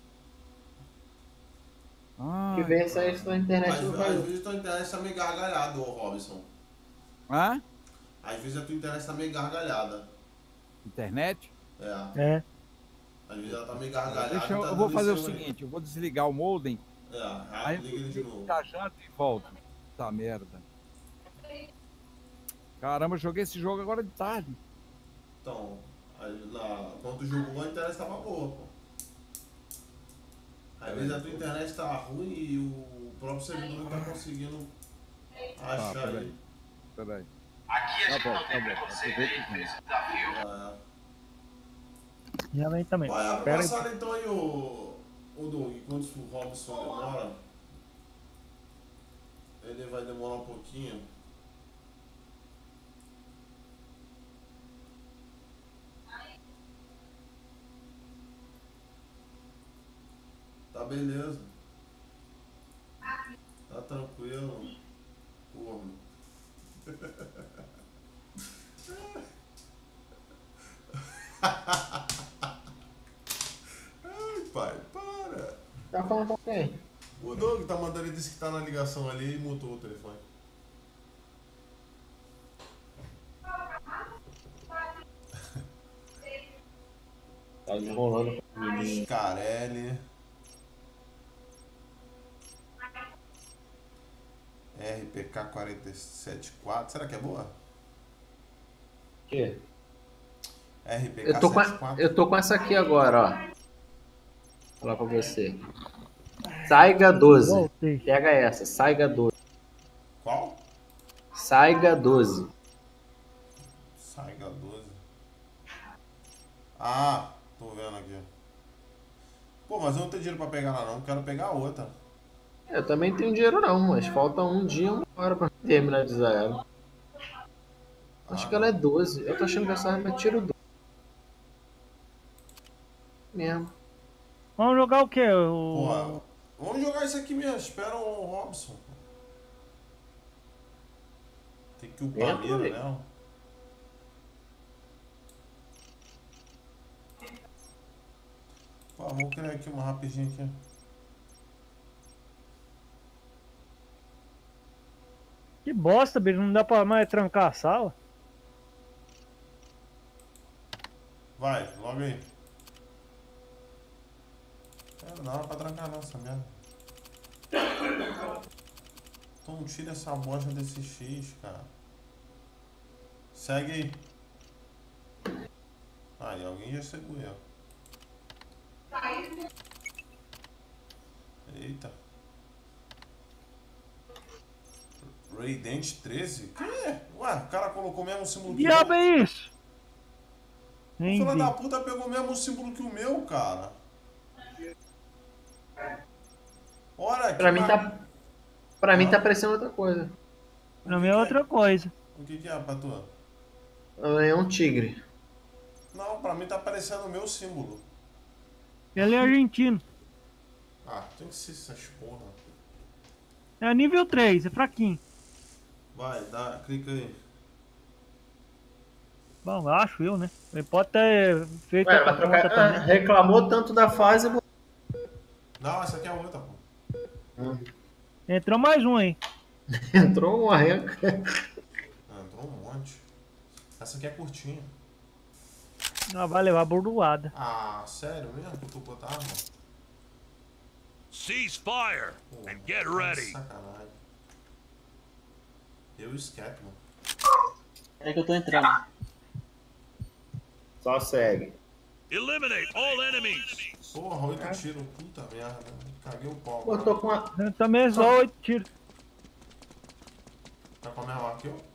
Que Ai, vem se aí sua internet Às, não às caiu. vezes a tua internet tá meio gargalhada, ô Robson. hã? Às vezes a tua internet tá meio gargalhada. Internet? É. É. Às vezes ela tá meio gargalhada. Deixa eu, tá eu vou dando fazer o esse erro aí. seguinte, eu vou desligar o modem, É, aí rápido, liga ele de eu novo. encaixando e volto. Tá merda. Caramba, eu joguei esse jogo agora de tarde. Então, aí, na, quando tu jogou a internet tava boa, pô. Às vezes a tua internet tá ruim e o próprio servidor não tá conseguindo Tá, achar peraí. aí. Peraí. Tá bom, tá bom. Aproveita e vem. É. Já vem também. Vai, abre Pera uma aí. sala então aí, o, o Doug, enquanto o Robson demora. Ele vai demorar um pouquinho. Tá beleza. Tá tranquilo. Porra. Ai, pai, para. Tá falando com quem? O Doug tá mandando, ele disse que tá na ligação ali e mutou o telefone. Tá enrolando com o menino. Scarelli. R P K quatro sete quatro. Será que é boa? O quê? R P K Eu tô, com setenta e a, quatro. eu tô com essa aqui agora, ó. Vou falar pra você. Saiga doze. Voltei. Pega essa, Saiga doze. Qual? Saiga doze. Saiga doze. Ah, tô vendo aqui. Pô, mas eu não tenho dinheiro pra pegar lá não. Quero pegar outra. Eu também tenho dinheiro não, mas falta um dia e uma hora pra terminar de usar ela. Acho Ah, que ela é doze. Eu tô achando que essa arma é tiro doze. Mesmo. Vamos jogar o quê? O... Porra, vamos jogar isso aqui mesmo. Espera o Robson. Tem que upar a Entra, mira, velho. né? Pô, vamos criar aqui uma rapidinho aqui. Que bosta, bicho. Não dá pra mais trancar a sala. Vai, logo aí. Não dá pra trancar não, essa merda. Então tira essa bosta desse X, cara. Segue aí. Aí, alguém já seguiu eu. Eita. Raident treze? Que é? Ué, o cara colocou o mesmo símbolo que o Diabo meu. é isso? O filho Entendi. da puta pegou o mesmo símbolo que o meu, cara. Ora, Pra que mim ma- tá. Pra mim tá parecendo outra coisa. Pra mim é outra coisa. O que que é pra tu? É um tigre. Não, pra mim tá parecendo o meu símbolo. Ele é argentino. Ah, tem que ser essas porra. É nível três, é fraquinho. Vai, dá, clica aí. Bom, acho eu, né? Ele pode ter feito Ué, outra vai trocar. conta Ah, também. reclamou tanto da fase. Não, essa aqui é outra, pô. Entrou mais um aí. Entrou um arranca. Ah, entrou um monte. Essa aqui é curtinha. Ah, vai levar bordoada. Ah, sério mesmo que tu botar arma? Cease fire Pô, and get tá ready. sacanagem. Eu e o Scatman. Peraí que eu tô entrando. Só segue. Eliminate all enemies. Porra, oito tiros. Puta merda. Caguei o pau. Pô, tô com uma. Eu também só oito tiros. Tá com a minha arma aqui, ó.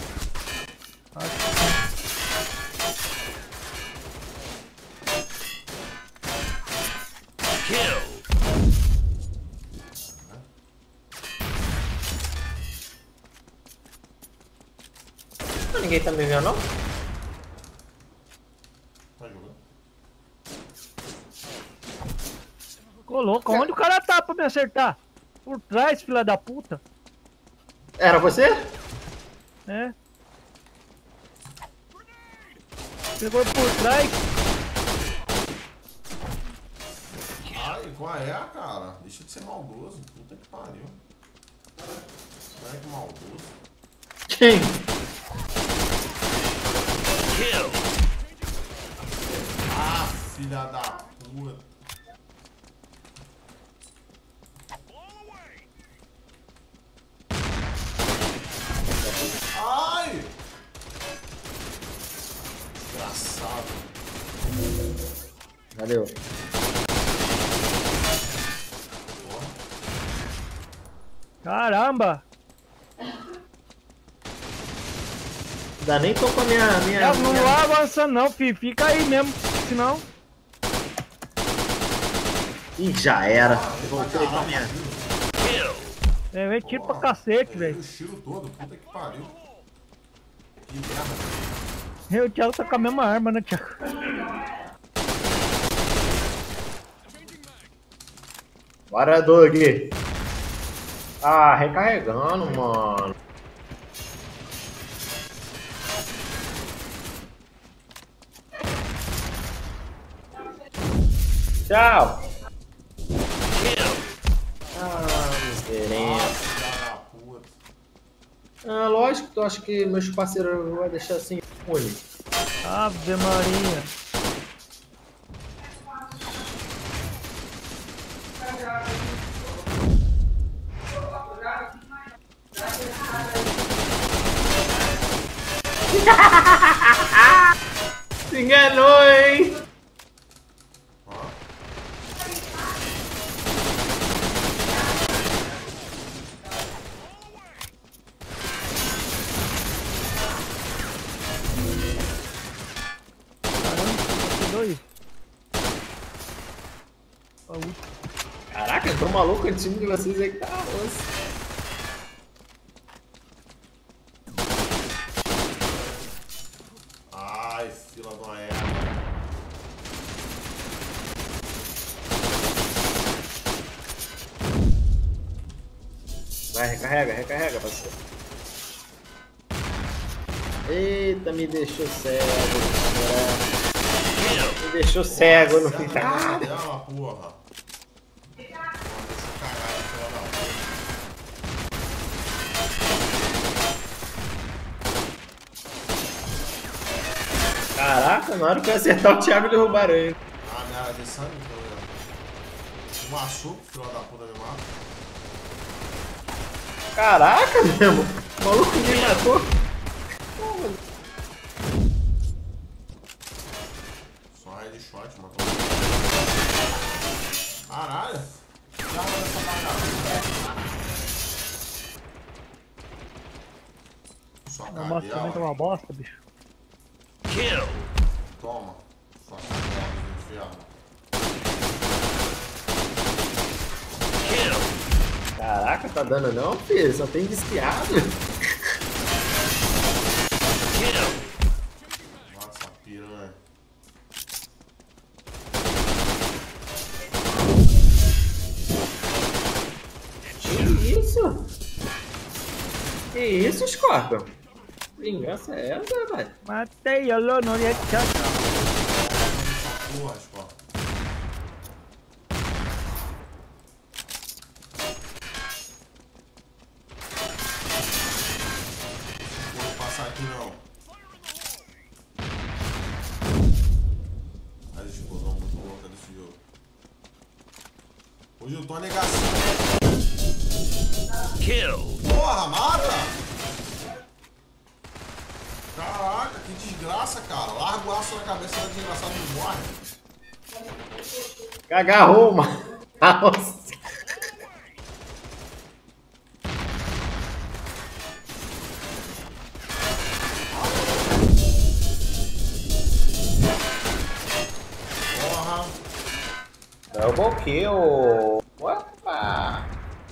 Kill. Ninguém tá me vendo, não? Tá jogando? Coloca. Onde o cara tá pra me acertar? Por trás, filha da puta. Era você? É. Pegou por trás. Ai, qual é, cara? Deixa de ser maldoso. Puta que pariu. Moleque maldoso. Quem? Kill. Ah, filha da puta. Ai! Desgraçado. Valeu. Caramba. Ainda nem tô com a minha. minha, Já não minha... vai avançando não, filho. Fica aí mesmo. Senão. Ih, já era. Voltei pra minha. Kill. É, vem tiro pra cacete, Peguei velho. o tiro todo. Puta que pariu. Que merda. Eu e o Thiago tá com a mesma arma, né, Thiago? Bora, Doug. Ah, recarregando, mano. Tchau. Kill. Ah, miserento. Filha da puta. Ah, lógico, tu acha que meus parceiros vão deixar assim ruim. Ave Maria. Se enganou, hein? Dois. Caraca, tô maluco o time de vocês aí que tá osso. Ai, fila do aéreo. Vai, recarrega, recarrega, parceiro. Eita, me deixou cego. Me deixou cego, não fiz nada. Dela, porra. Deixa eu cagar, fila da puta. Caraca, na hora que eu acertar o Thiago derrubaram ele. Ah, minha área de sangue, então, né? Machuco, filho da puta, me mata. Caraca, mesmo. O maluco me matou. Só headshot, matou. Caralho. Já vai essa bagaça. Sua A moto também tá cadela. uma bosta, bicho. Kill. Toma. Sua cadela, inferno. Kill. Caraca, tá dando não, filho? Só tem viciado. Kill. Nossa, piranha. Que isso? Que isso, Scorpion? Que vingança é essa, velho? Matei, alô, não ia te Porra, Scorpion. Não vou passar aqui não. As explosão muito louca desse jogo. Hoje eu tô a negação. Kill. Porra, mata! Caraca, que desgraça, cara. Larga o aço na cabeça da desgraçada e morre. Agarrou uma. Nossa. Porra. Double kill. Opa.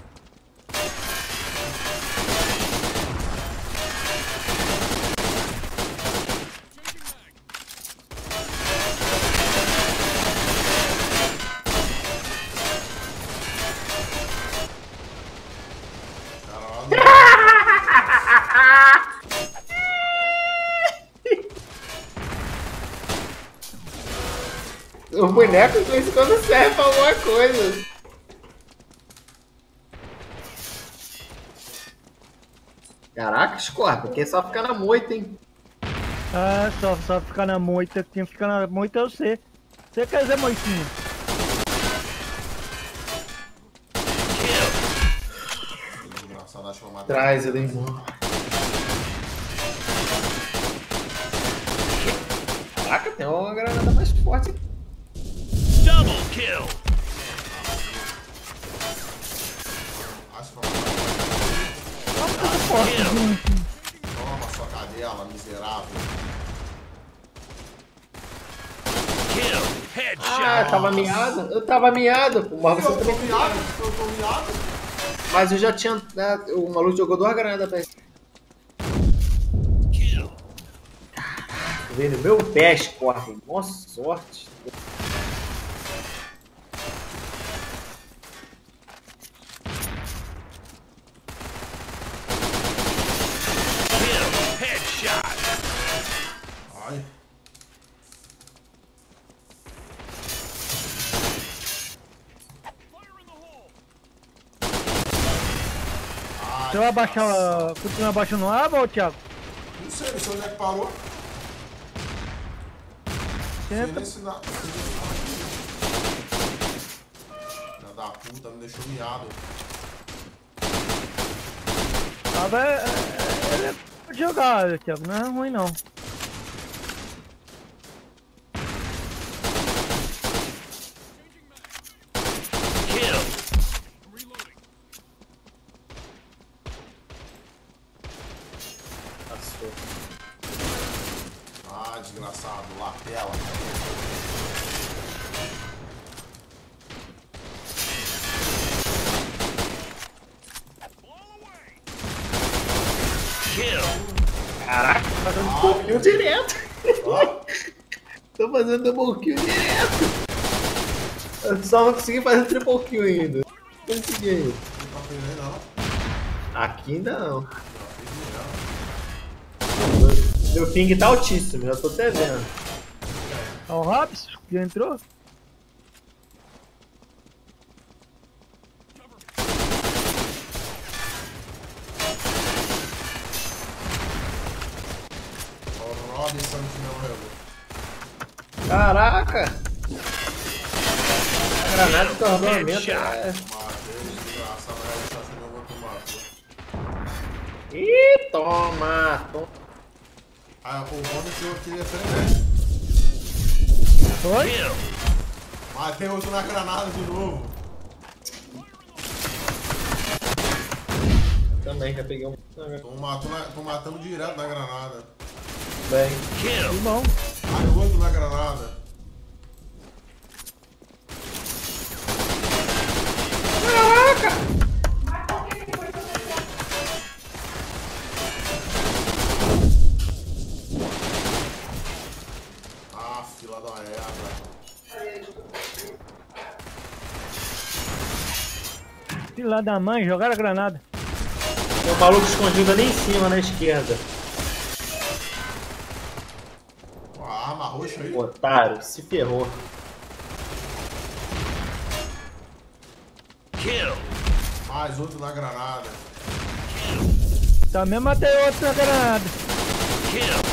O boneco de vez em quando serve pra alguma coisa. Caraca, Scorpion, porque é só ficar na moita, hein? Ah, só, só ficar na moita, tinha que ficar na moita eu sei. Você quer dizer moitinha? Desgraçado, acho que eu matei. Traz ele, irmão. Caraca, tem uma granada mais forte aqui. Double kill. Acho que eu matei. Kill. Toma, sua cadela, miserável. Kill. Headshot. Ah, tava miado? Eu tava miado, pô, mas Eu você tô também. miado, eu tô miado. Mas eu já tinha. Né, o maluco jogou duas granadas pra ele. Kill. Tá vendo? Meu pé, Scorpion. Nossa sorte. Kill. Headshot. Ai. Você vai baixar, a- continuar baixando a aba, ô Thiago? Não sei, não sei onde é que parou. Não sei Tenta. nem se dá. Não sei nem se tá aqui. Filha da puta, me deixou miado. A aba é, é, é, é jogar, Thiago, não é ruim não. Kill. Passou. Ah, desgraçado, lapela. Kill. Caraca, tô fazendo double kill direto. Ó, Tô fazendo double kill direto. Eu só não consegui fazer triple kill ainda. Não consegui ainda. não tá feliz aí não. Aqui ainda não. Já fiz direto. Meu ping tá altíssimo, já tô até vendo. Ó, o Raps, que entrou. Ó, o Robinson que não morreu. Caraca! A granada tornou a meta. É... Matei, desgraça, mas tá achando que eu vou tomar. Ih, toma! toma. Ah, o bônus que eu queria frenético. Foi? Kill. Matei outro na granada de novo. Também já peguei um. Tô matando, tô matando direto na granada. Bem. Kill. Irmão. Ai, o outro na granada. Ah, fila da égua. Filha da mãe, jogaram a granada. Tem um maluco escondido ali em cima, na esquerda. Ó, a arma roxa aí. Otário, se ferrou. Kill. Mais outro na granada. Também matei outro na granada. Kill.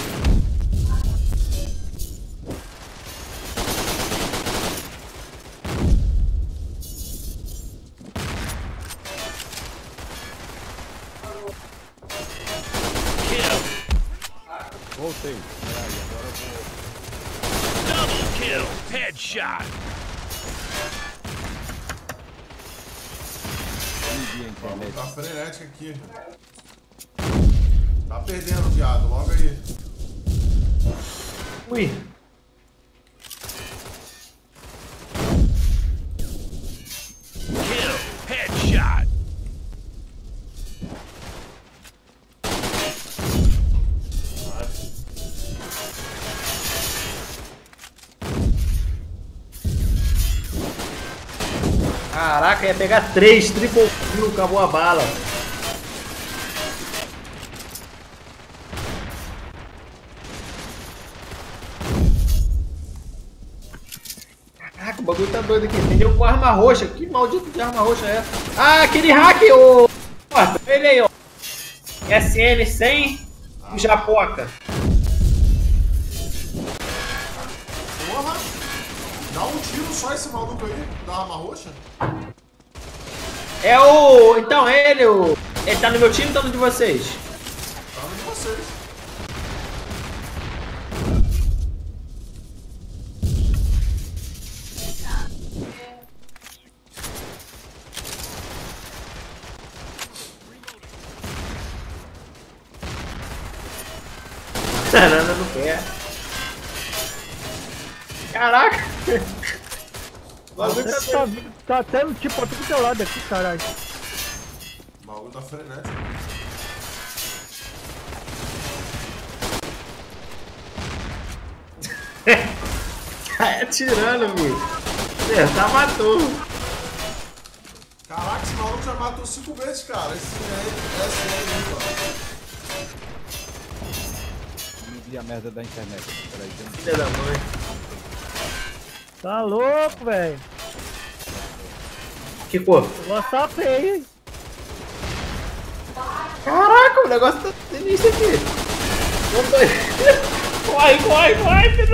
Kill. Voltei. Peraí, agora eu vou. Double kill. Headshot. Medir a Ó, internet. tá frenética aqui. Tá perdendo, viado. Logo aí. Ui. Kill. Headshot. Caraca, ia pegar três, triple kill, acabou a bala. Caraca, o bagulho tá doido aqui. Entendeu? Com arma roxa. Que maldito de arma roxa é essa? Ah, aquele hack, ô! Ó, ele aí, ó. S N cem e Japoca. Porra! Dá um tiro só esse maluco aí, da arma roxa. É o... Então, é ele, o... Ele tá no meu time ou tá no de vocês? Tá no de vocês. Caramba, não quer. Caraca! O bagulho tá Tá, tá tendo tipo pra tudo que é lado aqui, caralho. O bagulho tá frenético. Tá atirando, bicho. Acertar, matou. Caraca, esse maluco já matou cinco vezes, cara. Esse é esse aí, Medir a merda da internet. Peraí, tem um. Filha da mãe. Tá louco, velho. Que cor? Gosta feio, hein? Caraca, o negócio tá sinistro aqui. Não tô... Corre, corre, corre, filho.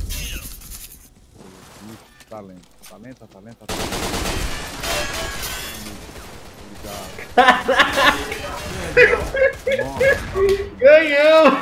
Tá lento, tá lento, tá lento, tá lento. Ganhou!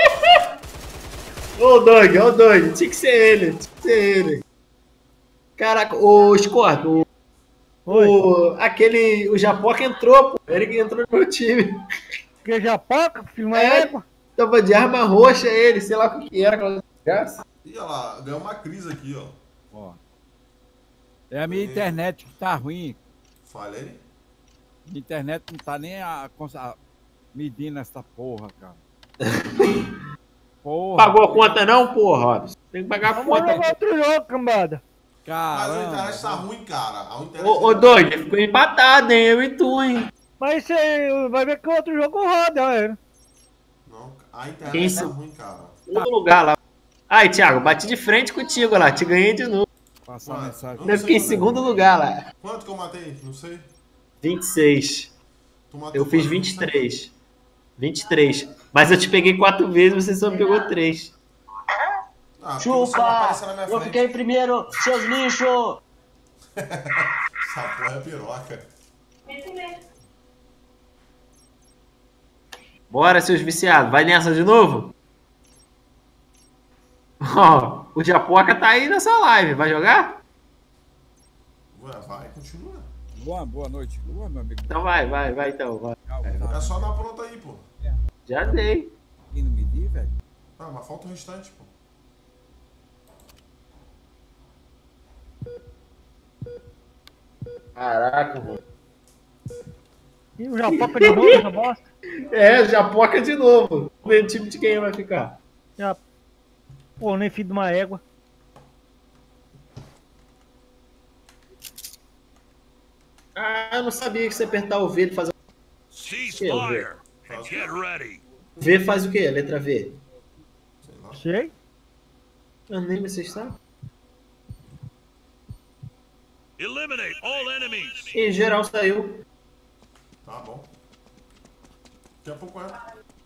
Ô Doug, ô Doug, tinha que ser ele, tinha que ser ele. Caraca, o Scorpio, o, o, aquele, o Japoca entrou, pô, ele que entrou no meu time. Que Japoca, filma É, égua. tava de arma roxa ele, sei lá o que era aquela desgraça. Ih, olha lá, ganhou uma crise aqui, ó. Ó. É a minha internet que tá ruim. Falei? Minha internet não tá nem a, a medindo essa porra, cara. Porra. Pagou a conta não, porra, Robson? Tem que pagar a Vamos conta. jogar outro jogo, cambada. Mas a Caramba. internet tá ruim, cara. A internet Ô, ô Doug, ficou empatado, hein? Eu e tu, hein? Mas você vai ver que o outro jogo roda, velho. Não, a internet Quem tá se- ruim, cara. Segundo lugar lá. Ai, Thiago, bati de frente contigo lá, te ganhei de novo. Passar a Ué, mensagem. eu não Eu fiquei em sei segundo lugar lá. Quanto que eu matei? Não sei. vinte e seis. Tu matou Eu fiz quanto? vinte e três. vinte e três. Mas eu te peguei quatro vezes, você só me pegou três. Ah, porque você vai Chupa! aparecer na minha Eu frente. fiquei em primeiro, seus lixos! Essa porra é piroca. Bora, seus viciados. Vai nessa de novo? Ó, o Japoca tá aí nessa live. Vai jogar? Ué, vai, continua. Luan, boa noite. Luan, meu amigo. Então vai, vai, vai então. Vai. É só dar pronto aí, pô. Já dei. E no midi, velho? Ah, mas falta o restante, pô. Caraca, mano. E o Japoca de novo, essa bosta? É, Japoca de novo. Vamos ver o time de quem vai ficar. Já... Pô, nem filho de uma égua. Ah, eu não sabia que você apertar o V ele faz. Cease fire and get ready. V faz o quê? A letra V? Sei lá. Sei? Eu nem sei se sabe. Eliminate all enemies. Em geral saiu. Tá bom. Daqui a pouco é.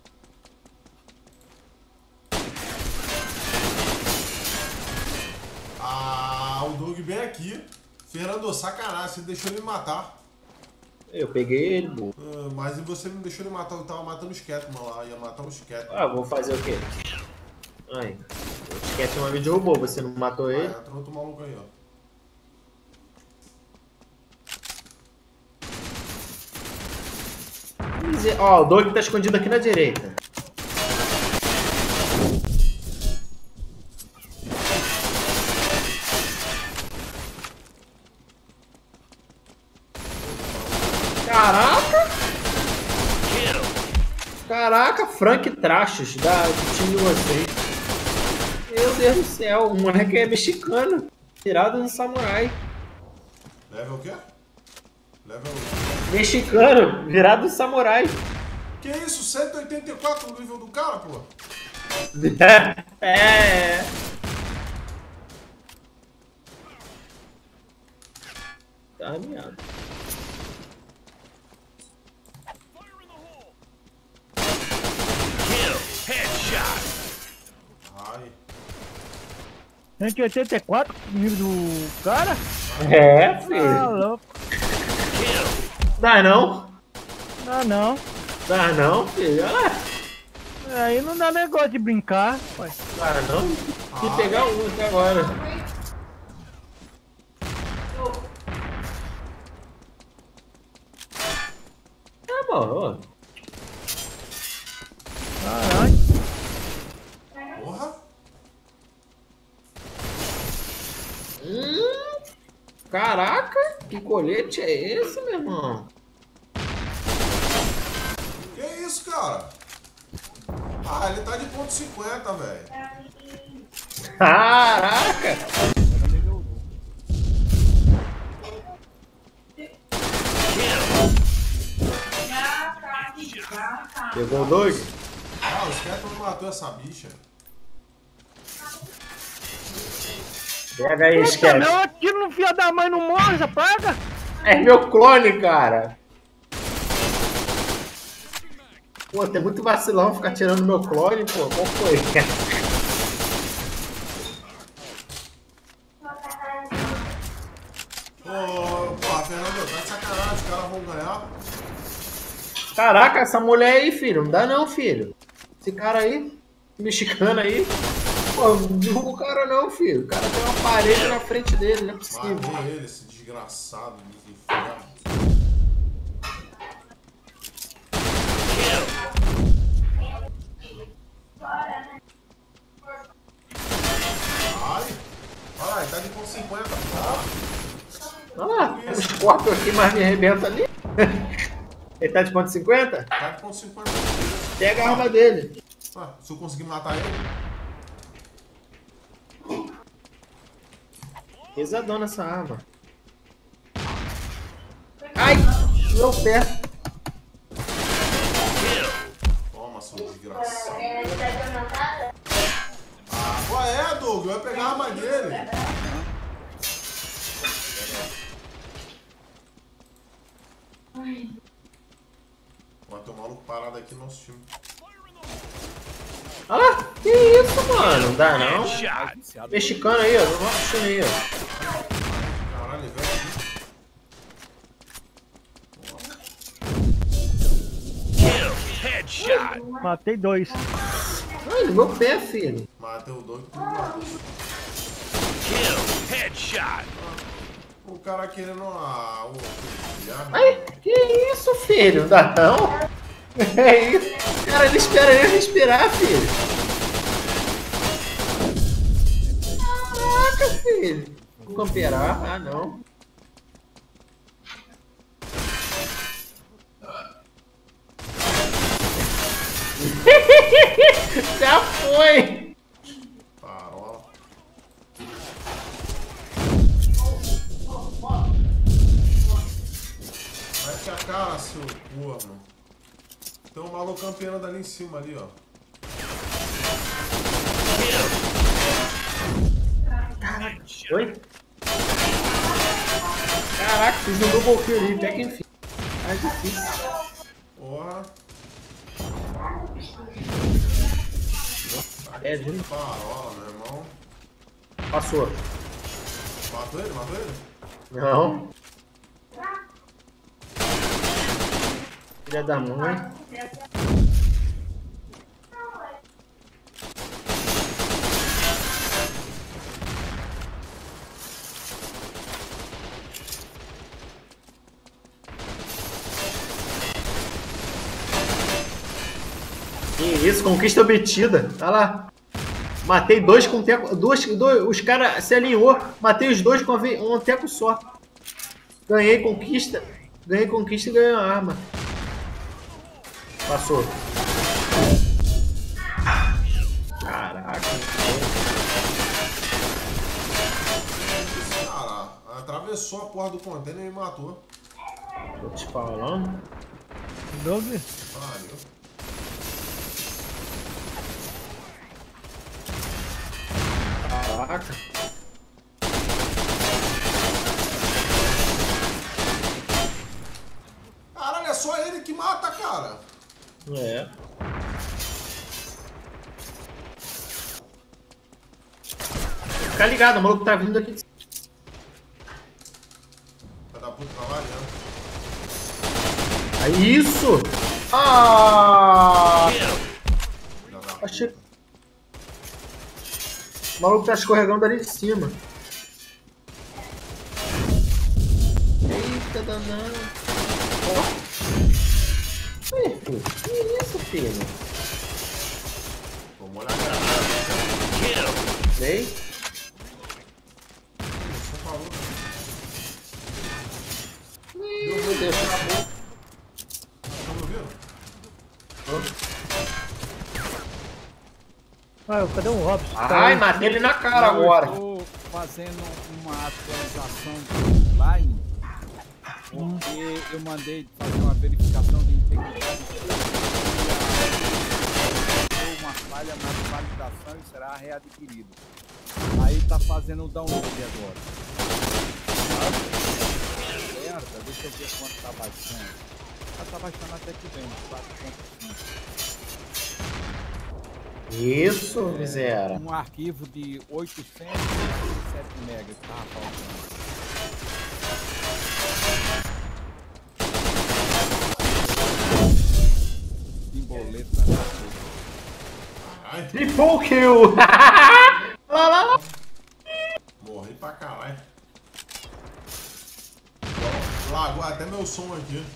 Ah, o Doug bem aqui. Fernando, sacanagem, você deixou ele me matar. Eu peguei ele, pô. Ah, mas você não deixou ele matar, eu tava matando os Catman lá, ia matar os Catman. Ah, vou fazer o quê? Ai, o Sketman me derrubou, você não matou Ah, ele? entrou outro maluco aí, ó. Ó, o Doug tá escondido aqui na direita. Caraca! Caraca, Frank Trachos, da, do time de vocês. Meu Deus do céu, o moleque é mexicano. Tirado do samurai. Level o quê? Level... Mexicano, virado do samurai. Que isso? cento e oitenta e quatro no nível do cara, pô? É. Tá alinhado. Kill. Headshot. Ai. cento e oitenta e quatro nível do cara? É, Ah, filho. louco. Dá não? Ah, não. Dá não, filho. Ah, Aí não dá negócio de brincar. Pai. dá não? Tem que pegar um até agora. Tá bom, ó. Caralho. Porra. Hum, caraca, que colete é esse, meu irmão? Que isso, cara? Ah, ele tá de ponto cinquenta, velho. Caraca! Pegou dois? Ah, os Catman matou essa bicha. Pega aí, Puta, esquece. meu, atiro no filho da mãe, não morre essa praga? É meu clone, cara. Pô, tem muito vacilão ficar tirando meu clone, pô. Qual foi? Ô, porra, Fernando, tá de sacanagem, os caras vão ganhar. Caraca, essa mulher aí, filho. Não dá não, filho. Esse cara aí, mexicano aí. Pô, não derruba o cara não, filho. O cara tem uma parede na frente dele, não é possível. Matei ele, esse desgraçado de inferno. Ai, olha lá, ele tá de ponto cinquenta. Olha lá, os corpos aqui, mas me arrebenta ali. Ele tá de ponto cinquenta? Tá de ponto cinquenta. Pega a arma dele. Ah, se eu conseguir matar ele. Pesadão nessa arma. Ai, meu pé. Toma, seu desgraçado. Ah, qual é, Doug? Eu ia pegar a arma dele. Ó, tem um maluco parado aqui no nosso time. Ah, que isso, mano, não dá não. Headshot. Mexicano aí, ó. Não assistindo aí, ó. Caralho, velho. Kill. Headshot. Matei dois. Ai, no meu pé, filho. Matei o doido que matou. Kill. Headshot. O cara querendo a. O. Ai, que isso, filho? Não dá não? É isso. Cara, ele espera ele respirar, filho. Caraca, filho. Vou camperar. Ah, não. Já foi. Parola. Vai te a cara, seu corno. Tem um maluco campeando ali em cima, ali, ó. Oi? Caraca, fiz um double kill ali, até que enfim. Mais difícil. Porra. É, viu? Parola, meu irmão. Passou. Matou ele? Matou ele? Não. Filha da mãe. Que isso, conquista obtida. Tá lá. Matei dois com um teco. Dois, dois, os caras se alinhou. Matei os dois com um teco só. Ganhei conquista. Ganhei conquista e ganhei uma arma. Passou. Caraca. Cara, atravessou a porra do container e me matou. Tô te falando. Doug? Pariu. Caraca. Caralho, é só ele que mata, cara. É. Fica ligado, o maluco tá vindo aqui. Vai dar puta trabalhando. É isso! Ah! Achei. O maluco tá escorregando ali de cima. Eita danado. Ih, filho. Que isso, filho? Vamos olhar a granada. Vem. Você falou. Meu Deus, acabou. Tá me ouvindo? Ah, cadê o Robson? Ai, matei ele na cara agora. Eu tô fazendo uma atualização do online, porque eu mandei fazer uma verificação de integridade. Deu uma falha na validação e será readquirido. Aí tá fazendo o download agora. Merda, deixa eu ver quanto tá baixando. Ah, tá baixando até que bem, quatro ponto cinco. Isso, miséria. Um arquivo de oitocentos e sete megas, tá faltando. Simboleta. Ai, Triple kill! Lá, lá, lá. morri pra caralho. Lagou até meu som aqui.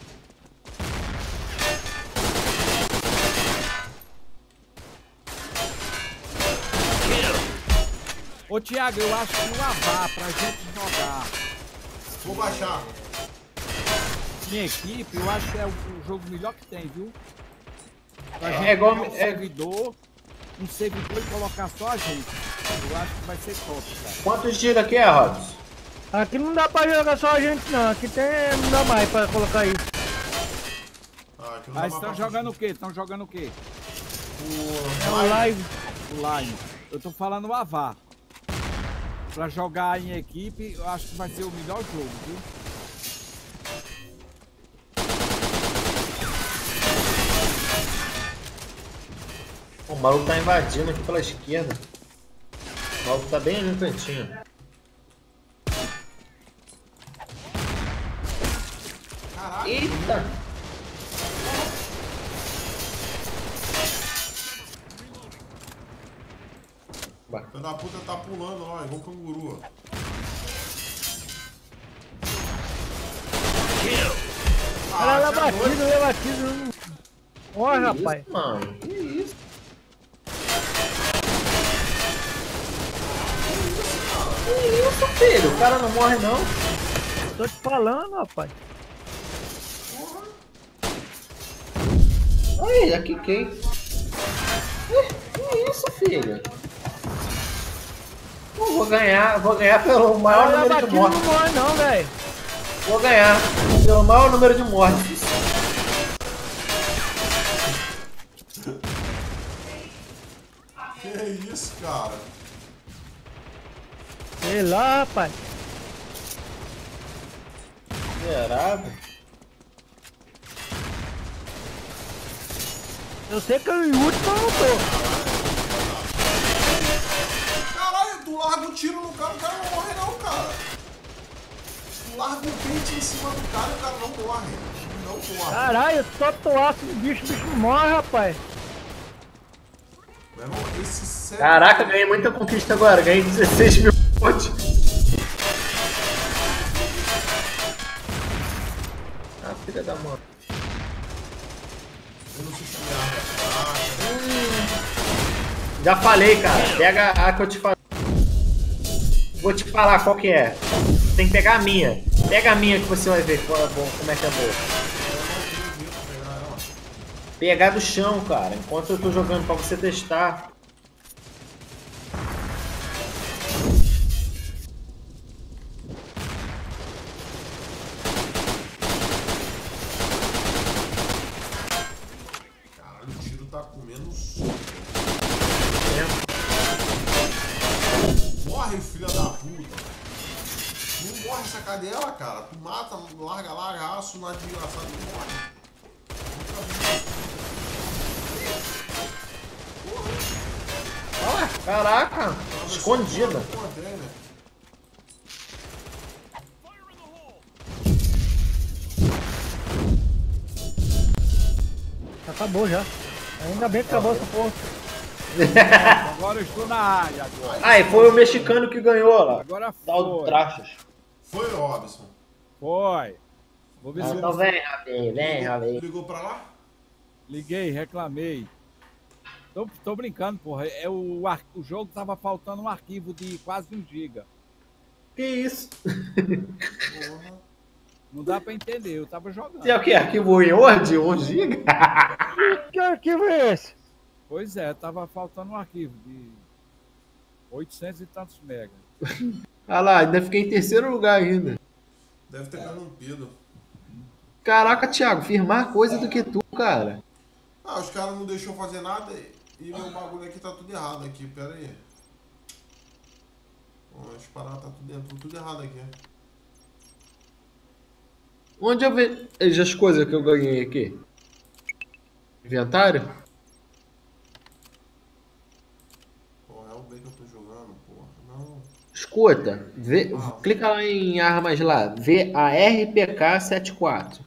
Ô Thiago, eu acho que o Avá pra gente jogar Vou baixar. em equipe, eu acho que é o, o jogo melhor que tem, viu? Pra É gente igual- pegar um é- servidor, um servidor e colocar só a gente. Eu acho que vai ser top, cara. Quantos gigas aqui é, Robson? Aqui não dá pra jogar só a gente não, aqui tem, não dá mais pra colocar aí. Ah, aqui não dá Aí mais estão pra- jogando o quê? Estão jogando o quê? É o live. O Line. Eu tô falando o Avá. Pra jogar em equipe, eu acho que vai ser o melhor jogo, viu? O maluco tá invadindo aqui pela esquerda. O maluco tá bem ali no cantinho. Caralho. Eita! Filho da puta tá pulando, ó, igual canguru. Olha lá, Ah, você é batido, doido. eu batido. Ó, Que rapaz. isso, mano? Que isso? Que isso, filho? O cara não morre, não. Tô te falando, rapaz. Aí, já quiquei. Que isso, filho? Eu vou ganhar, vou ganhar pelo maior Olha lá, número de batido mortes. não morre não, velho. Vou ganhar pelo maior número de mortes. Que isso, cara? Sei lá, rapaz. Miserável. Eu sei que eu em último eu não tô. Caralho, tu larga um tiro no cara, o cara não morre não, cara. Tu larga um pente em cima do cara e o cara não morre. Não morre. Caralho, só toaço do bicho, o bicho não morre, rapaz. Meu irmão, esse set... Caraca, ganhei muita conquista agora. Ganhei dezesseis mil pontos. Ah, filha da mãe. Eu não sei se é arma fraca. Já falei, cara. Pega a que eu te falei. Vou te falar qual que é. Tem que pegar a minha. Pega a minha que você vai ver qual é bom, como é que é boa. Pegar do chão, cara. Enquanto eu tô jogando pra você testar. Caralho, o tiro tá comendo suco. Morre, filha da puta. Não morre essa cadela, cara. Tu mata, larga, larga aço na desgraçada e morre. Olha, caraca. Escondida. Já acabou já. Ainda bem que acabou essa porra. Agora eu estou na área agora. Aí, foi o mexicano que ganhou lá. Agora Tal foi. Trachas. Foi, Robson. Foi. Vou ver se Então eu vem, Rabi, vem, Rabi. Ligou pra lá? liguei, reclamei. Tô, tô brincando, porra. É o, ar- o jogo tava faltando um arquivo de quase um giga. Que isso? Porra. Não dá pra entender, eu tava jogando. Você é o que? Arquivo em Word? um giga? Que arquivo é esse? Pois é, tava faltando um arquivo de oitocentos e tantos megas. Olha lá, ainda fiquei em terceiro lugar ainda. Deve ter corrompido. Caraca, Thiago, firmar coisa do que tu, cara. Ah, os caras não deixou fazer nada e meu bagulho aqui tá tudo errado aqui, pera aí. Pô, as paradas tá tudo, dentro, tudo errado aqui. Onde eu vejo as coisas que eu ganhei aqui? Inventário? Porra, é o bem que eu tô jogando, porra. Não. Escuta, vê, clica lá em armas lá, V A R P K setenta e quatro.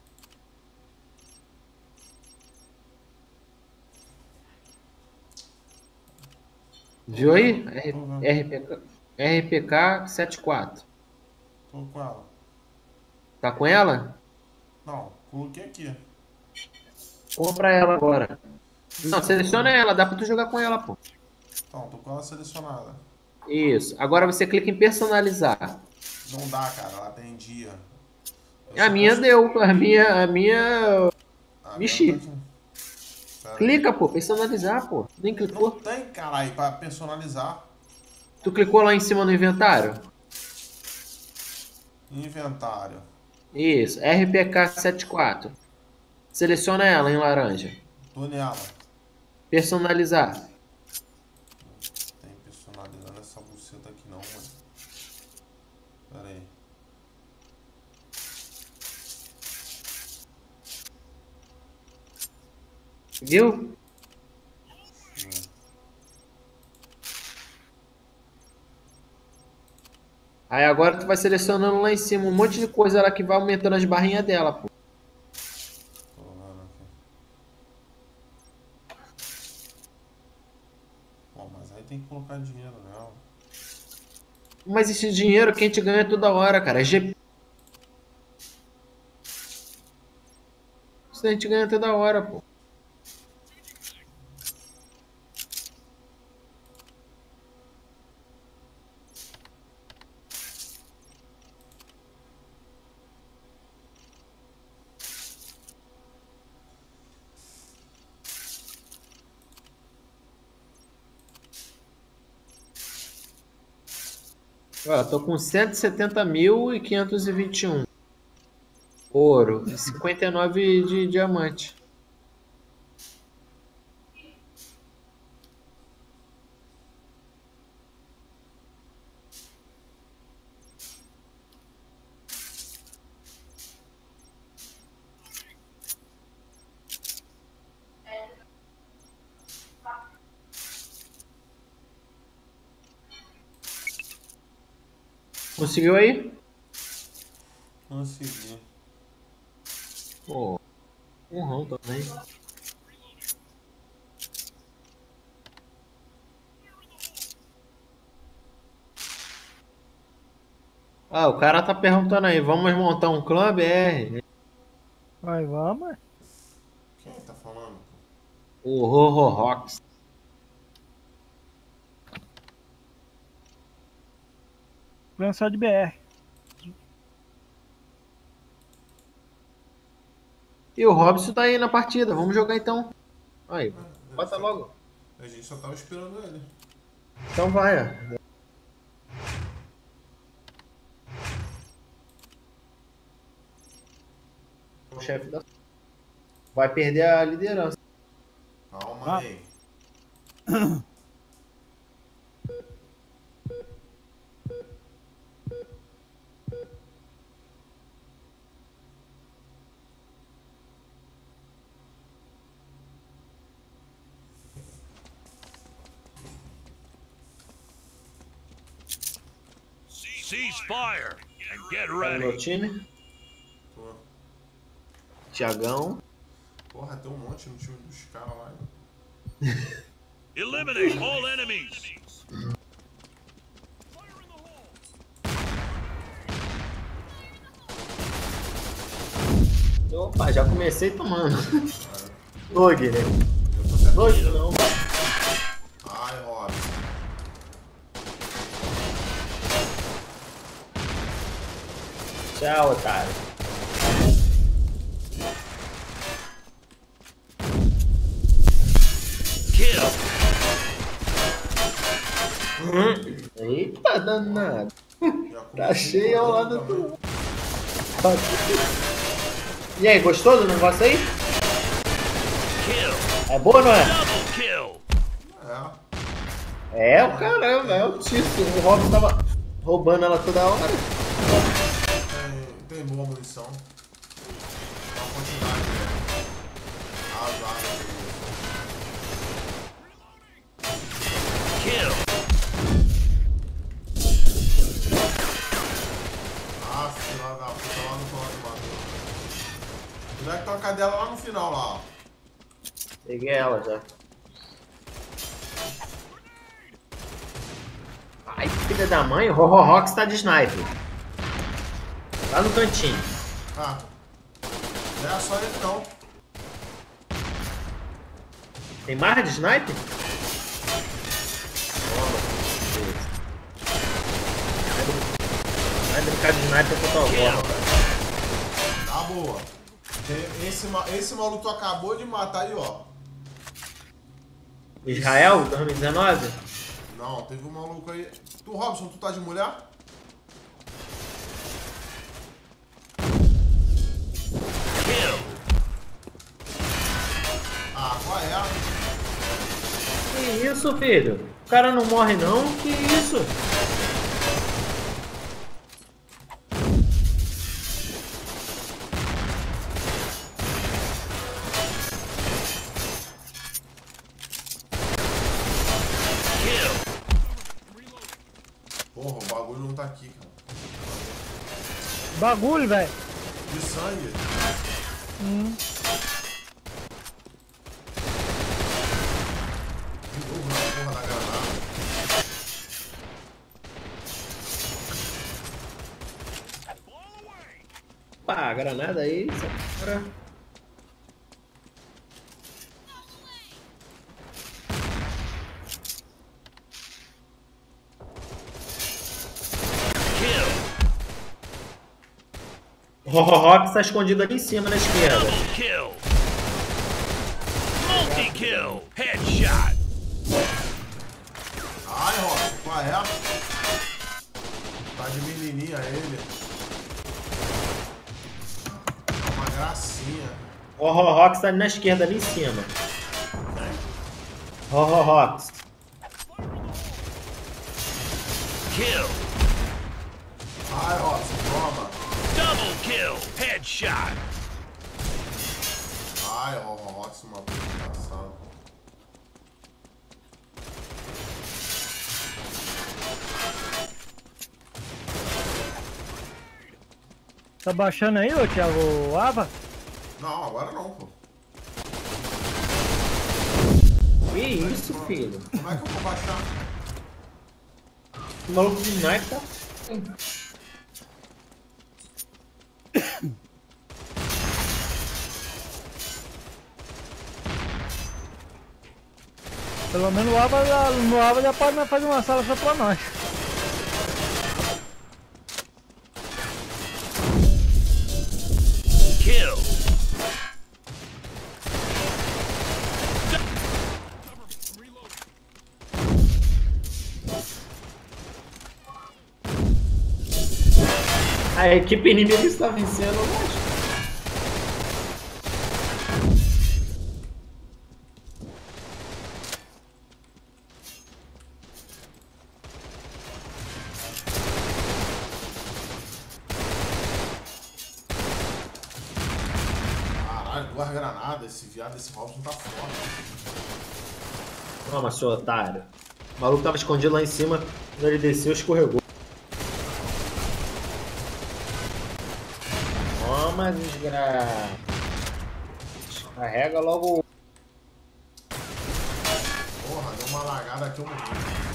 Viu aí? R- RPK, R P K setenta e quatro. Tô com ela. Tá com ela? Não, coloquei aqui. Compra ela agora. Não, seleciona ela, dá pra tu jogar com ela, pô. Então, tô com ela selecionada. Isso. Agora você clica em personalizar. Não dá, cara, ela tem dia. A minha deu, a minha, a minha... Ah, Mexi. tá aqui. Pera aí. Clica, pô, personalizar, pô. Nem clicou. Não tem, caralho, pra personalizar. Tu clicou lá em cima no inventário? Inventário. Isso, R P K setenta e quatro. Seleciona ela em laranja. Tô nela. Personalizar. Tem personalizando essa buceta aqui não, mano. Pera aí. Viu? Aí agora tu vai selecionando lá em cima um monte de coisa lá que vai aumentando as barrinhas dela, pô. Tô vendo aqui. Bom, mas aí tem que colocar dinheiro nela. Mas esse dinheiro quem te ganha toda hora, cara. É G P. Isso a gente ganha toda hora, pô. Ó, tô com cento e setenta mil e quinhentos e vinte e um ouro e cinquenta e nove de diamante. Conseguiu aí? Consegui. Pô, urrão também. Ah, o cara tá perguntando aí, vamos montar um clã B R? Vai, vamos. Quem tá falando? O Rorro Rocks. Clã só de B R. E o Robson tá aí na partida, vamos jogar então. Aí, bota logo. A gente só tava esperando ele. Então vai, ó. O chefe da... Vai perder a liderança. Calma Ah. aí. Cease fire and get Tá no meu ready. time. Tô. Tiagão. Porra, tem um monte no time dos caras lá. Eliminate all enemies. Opa, já comecei tomando. Ô, Guilherme. Eu tô até... Hoje não. Ai, Robson. Tchau, otário. Kill. Eita, danado. Já Tá comecei cheio ao lado também. do... E aí, gostou do negócio aí? Kill. É boa ou não é? Double kill. É. É o caramba, é o Tício. O Robson tava roubando ela toda hora. Tem, tem boa munição. Uma quantidade, né? As armas. Kill. Ah, filha da puta, lá no final de matou. Como é que tá a cadela lá no final, lá, ó. Peguei ela já. Ai, filha da mãe, o Rorro Rocks tá de sniper. Lá no cantinho. Ah. Não é só ele, não. Tem mais de sniper? Vai brincar de sniper com tua avó, cara. Tá boa. Tem- Esse, ma- esse maluco acabou de matar aí, ó. Israel, dois mil e dezenove? Não, teve um maluco aí. Tu, Robson, tu tá de mulher? Kill. Ah, qual é? Que isso, filho? O cara não morre não? Que isso? Kill. Porra, o bagulho não tá aqui, cara. Bagulho, velho. De sangue. Hum. De novo na porra da granada. Pá, granada aí, cara. O Rox tá escondido ali em cima na esquerda. Double kill. Multi-kill. Headshot. Ai, Rock, qual é? Tá de menininha ele. É uma gracinha. O Rox tá ali na esquerda, ali em cima. O Rox. Kill. Ai, Rock, toma. Double kill. Headshot. Ai, ó, o Rock se matou no passado. Tá baixando aí, ô Thiago, o Ava? Não, agora não, pô. Que isso, filho? Como é que eu vou baixar? O maluco de sniper tá... Pelo menos o Ava, já- no Ava já pode fazer uma sala só pra nós. Kill. A equipe inimiga está vencendo, eu acho. Caralho, duas granadas. Esse viado, esse Robson tá foda. Toma, seu otário. O maluco tava escondido lá em cima, quando ele desceu, escorregou. Toma, desgraça. Carrega logo o... Porra, deu uma lagada aqui, eu morri.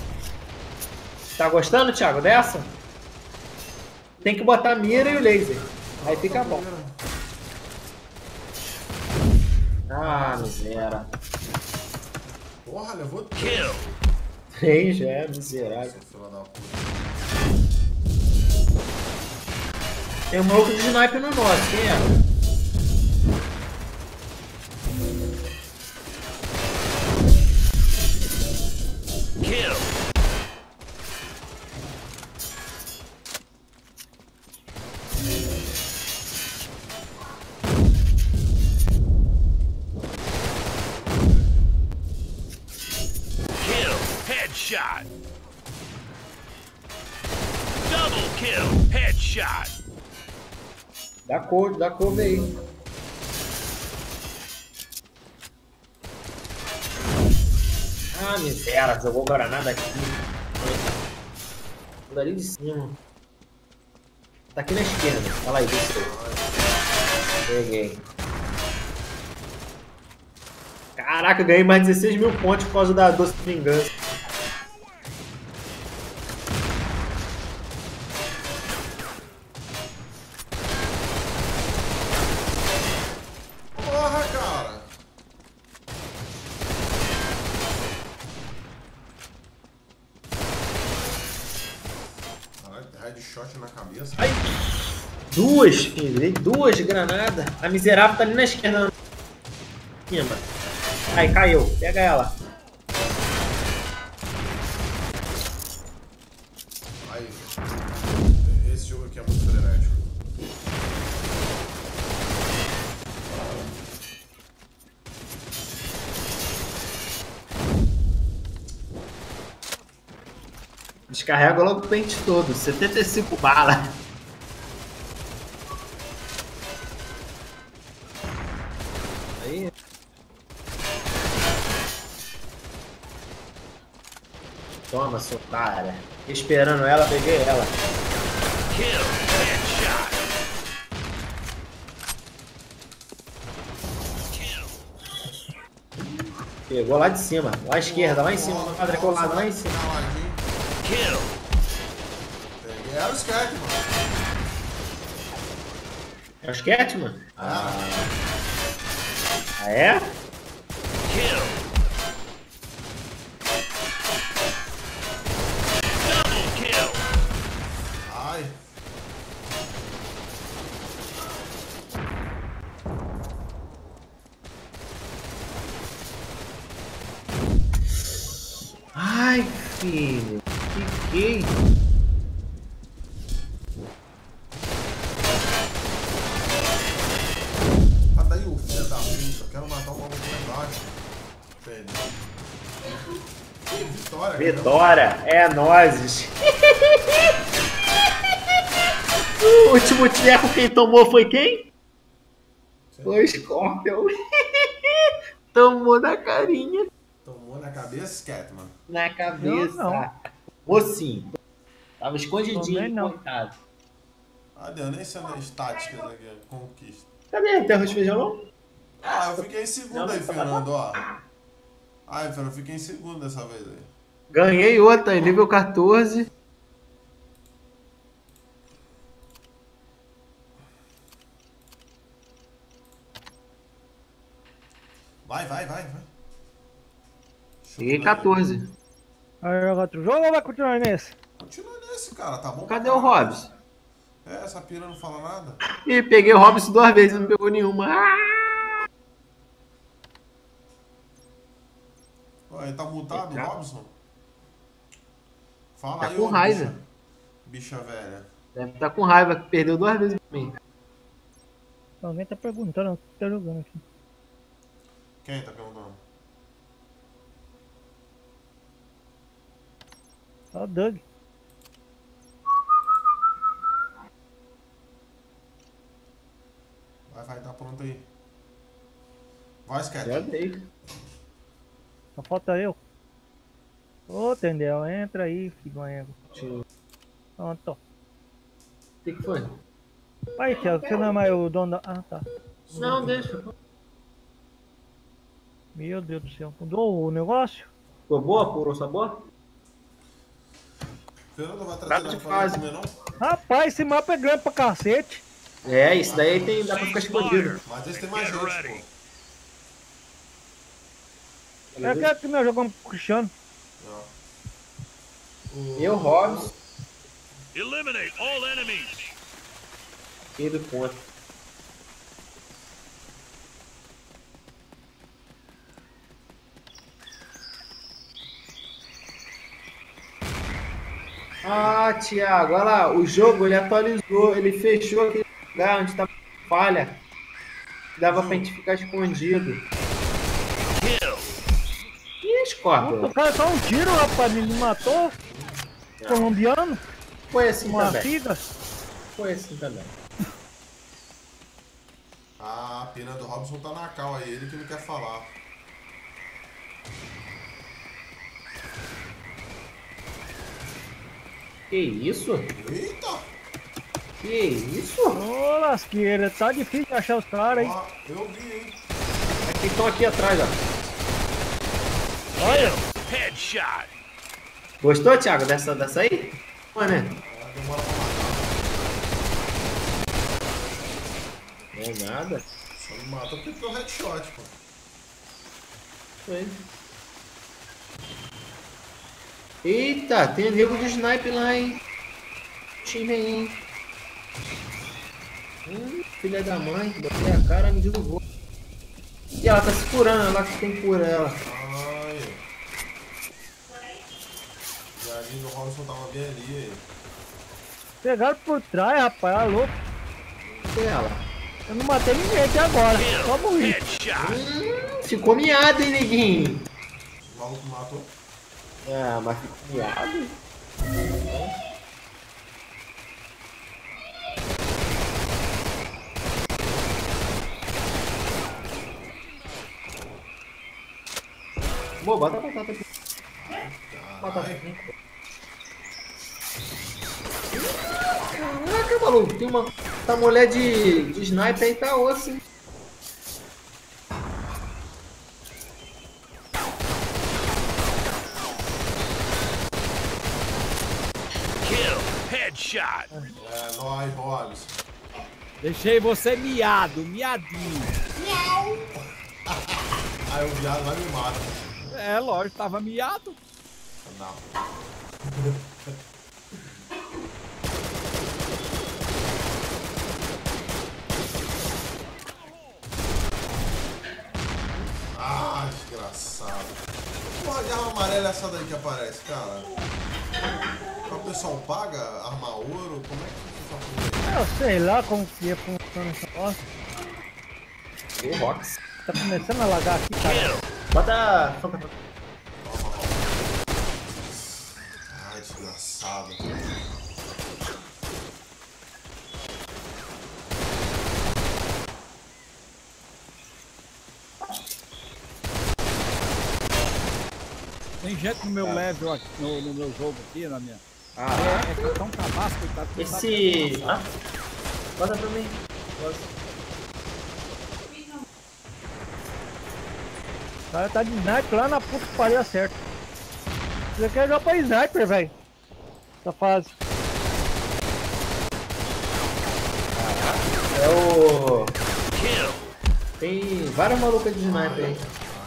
Tá gostando, Thiago, dessa? Tem que botar a mira e o laser. Aí fica bom. Ah, miséria. Porra, levou Kill. Três, é, miserável. seu filho da puta. Tem um maluco de sniper no nosso, quem é? Kill. Kill. Headshot. Double kill. Headshot. Dá cor, dá cover aí. Ah, miséria, jogou granada aqui. Dali de cima. Tá aqui na esquerda. Olha lá aí, desceu. Peguei. Caraca, eu ganhei mais dezesseis mil pontos por causa da doce vingança. Porra, cara. Caralho, headshot na cabeça. Ai, duas, filho. Dei duas granadas. A miserável tá ali na esquerda. Cima. Aí, caiu. Pega ela. Aí. Esse jogo aqui é muito frenético. Descarrega logo o pente todo. setenta e cinco balas. Aí. Toma, sua otária. Esperando ela, peguei ela. Kill. Headshot. Pegou lá de cima, lá à esquerda, lá em cima, quadriculado, lá em cima. Kill. Peguei era o Scat, mano. É o Scat, mano? Ah. Ah, é? Kill. Double kill. Ai. Ai, filho. Fiquei. Tá daí o filho da puta. Eu quero matar o maluco lá embaixo. Perdeu. Vitória. Vitória, é nozes. O último tcheco quem tomou foi quem? Foi o Scorpion. Tomou na carinha. Tomou na cabeça, Catman? Na cabeça. Não, não. Mocinho. Tava Tomei escondidinho, não. coitado. Ah, deu nem sendo estáticas aqui. Conquista. Cadê? Tem arroz de feijão não? Ah, eu fiquei em segundo Não, aí, tá Fernando, ó. Ai, Fernando, eu fiquei em segundo dessa vez aí. Ganhei outra aí, nível quatorze. Vai, vai, vai, vai. E quatorze. Vai jogar outro jogo ou vai continuar nesse? Continua nesse, cara, tá bom? Cadê pra o caralho. Hobbs? É, essa pira não fala nada. Ih, peguei o Hobbs duas vezes e não pegou nenhuma. Ah! Ó, ele tá mutado, Tá. Robson? Fala Tá aí, com ô, raiva. Bicha, bicha velha. Deve estar com raiva, que perdeu duas vezes pra mim. Alguém tá perguntando o que tá jogando aqui. Quem tá perguntando? Ó o Doug. Vai, vai, tá pronto aí. Vai, Scat. Já dei. Só falta eu. Ô, Tendel, entra aí, filho de égua. Pronto. O que, que foi? Aí, Thiago, você não é mais o dono da... Ah, tá. Não, deixa. Meu Deus do céu. Mudou o negócio? Ficou boa? Apurou o sabor? Fernando vai Prato trazer de na fase. comer, não? Rapaz, esse mapa é grande pra cacete. É, isso daí tem, dá pra ficar escondido. Mas esse tem mais gente, pô. É aquele que nós jogamos com o Cristiano. Eu, Hobbs, Eliminate all enemies. e do ponto. Ah, Thiago, olha lá, o jogo ele atualizou, ele fechou aquele lugar onde tava falha. Dava pra gente ficar escondido. Kill. Ih, Scorpion, O cara só um tiro, rapaz, ele me matou. Colombiano, foi assim uma também. figa. Foi assim também. Ah, a pena do Robson tá na cal aí, ele que não quer falar. Que isso? Eita! Que isso? Ô, lasqueira, tá difícil de achar os caras, hein? Ó, eu vi, hein? Aqui estão aqui atrás, ó. Olha, Headshot. Gostou, Thiago, dessa, dessa aí? Pô, né? Ah, demora pra matar. Não é nada. Só me mata porque deu headshot, pô. Foi. Eita, tem nego de sniper lá, hein? Time aí, hein? Hum, filha da mãe, botei a cara, me derrubou. E ela tá se curando, ela que tem cura, ela. Ai. O jardim do Robson tava bem ali, aí. pegaram por trás, rapaz, tá louco. E ela? Eu não matei ninguém até agora, só Kill. morri. Headshot. Hum, ficou miado, hein, neguinho? O maluco matou. Ah, mas ficou miado. Boa, bota a batata aqui. Batata aqui. Caraca, maluco, tem uma. Essa mulher de, de sniper aí tá osso, hein? Headshot. É, nóis, Robson. Deixei você miado, miadinho. Aí o viado vai me matar. É, lógico, tava miado. Não. Ah, desgraçado. Porra de arma amarela é essa daí que aparece, cara? O pessoal paga arma ouro? Como é que funciona? Eu sei lá como que funciona essa bosta. O Rox. Tá começando a lagar aqui, cara. Bota. Ai, desgraçado. Tem gente no meu level aqui, no, no meu jogo aqui, na minha. Ah, É, é tão cabasco, coitado. que não sabe esse. como passar. Ah, bota pra mim. Bota. O cara tá de sniper lá na puta que pariu certo. Você quer jogar pra sniper, velho. Essa fase. É o. Kill. Tem vários malucos de sniper aí.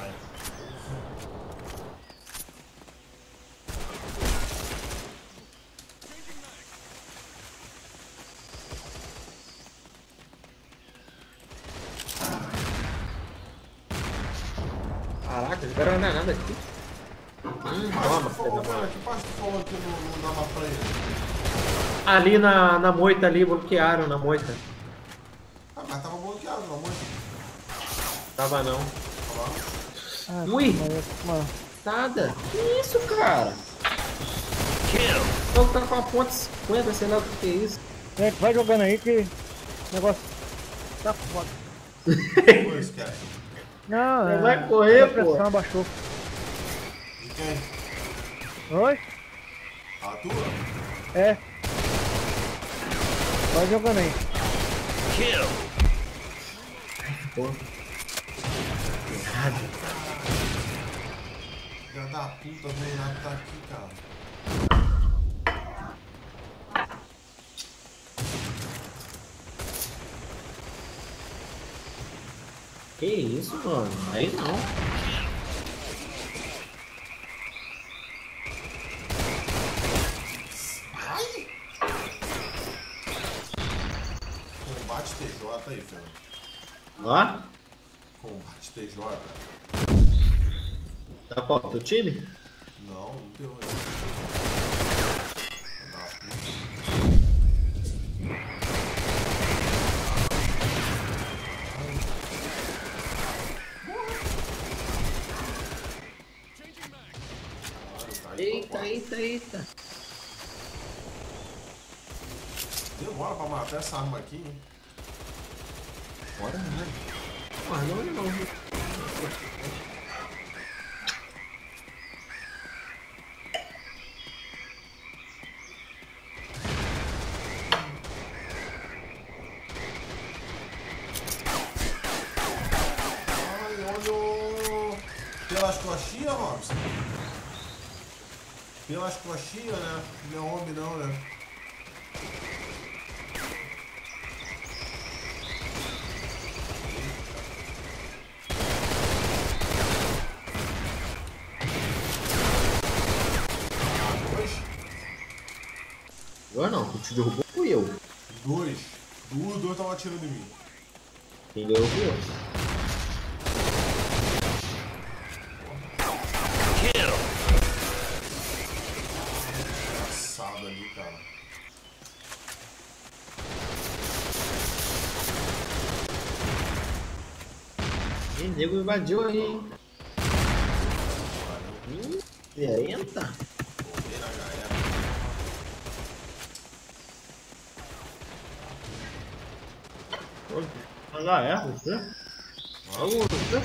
Caraca, não era nada aqui. Hum, toma, filha da mãe. Que parte tu falou aqui no, no, na mapa aí? Ali na, na moita ali, bloquearam na moita. Ah, mas tava bloqueado, não, moita. Tava não. Ah, Ui! Mano. Nada. Que isso, cara? Kill. Então tá com a ponta cinquenta, sei lá o que que é isso. Gente, vai jogando aí que o negócio tá foda. Dois, cara. Não, Você é, vai correr, a pressão pô. abaixou. De quem? Oi? A tua? É. Vai jogando aí. Kill. Pô. Errado. Filha da puta, vem lá que tá aqui, cara. Que isso, mano? Aí não. Ai! Combate T J aí, filho. Ó. Combate T J. Tá qual? Teu time? Não, não deu. Eita, eita, eita. Demora pra matar essa arma aqui, hein? Bora, né? Ah, não, não. Ai, olha o... Pelas coxinhas, Robson? Pelas coxinhas, né? Não é homem não, né? Eu não, quem te derrubou fui eu. Dois. Duas, dois estavam atirando em mim. Quem ganhou fui eu. Kill. Engraçado ali, cara. Ih, nego invadiu aí, hein? Hum, violenta. Correr na galera. Mas ah, é você? Ah, você?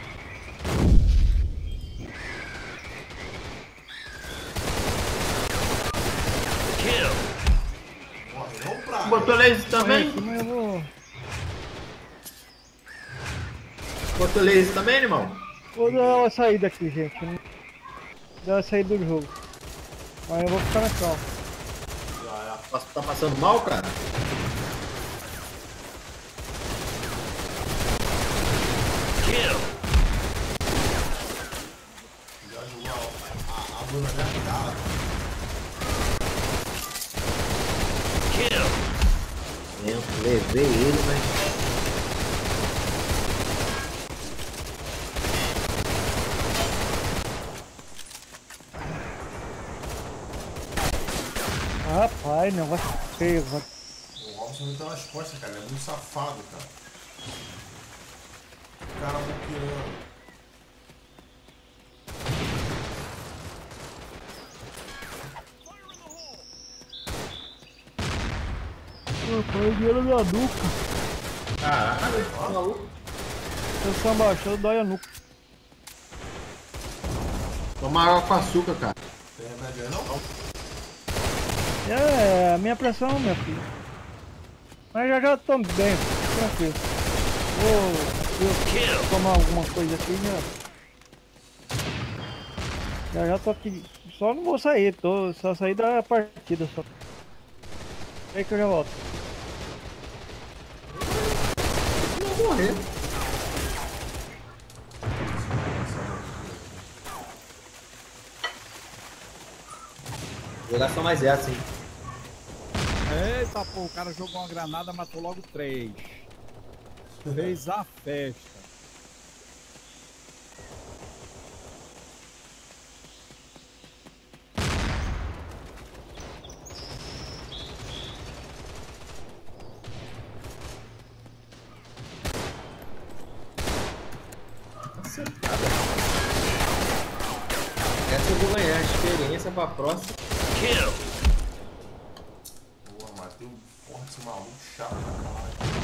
Kill. Morre não, praga. Botou laser também? Mas eu vou, Botou laser também, irmão? vou dar uma saída aqui, gente. Dar uma saída do jogo. Mas eu vou ficar na calma. Já é. Nossa, tá passando mal, cara? Kill. Já jogou a, a, a Bruna na minha cara. Kill. Eu levei ele, mas... Rapaz, negócio feio, mano. O Robson me tá nas costas, cara. Ele é muito safado, cara. O cara bloqueando. Rapaz, dinheiro na nuca. Caralho, tá maluco. Se você abaixou, dói a nuca. Toma água com açúcar, cara. Tem remédio aí não? É, a minha pressão, minha filha. Mas já já tô bem, tranquilo. Vou, vou tomar alguma coisa aqui já. Já já tô aqui. Só não vou sair, tô só sair da partida só. Aí que eu já volto. Eu vou morrer. Jogar só mais essa, hein? Eita, pô, o cara jogou uma granada, matou logo três. Fez a festa. Essa eu vou ganhar experiência pra próxima. Kill. Porra, matei um porra desse maluco chato pra caralho.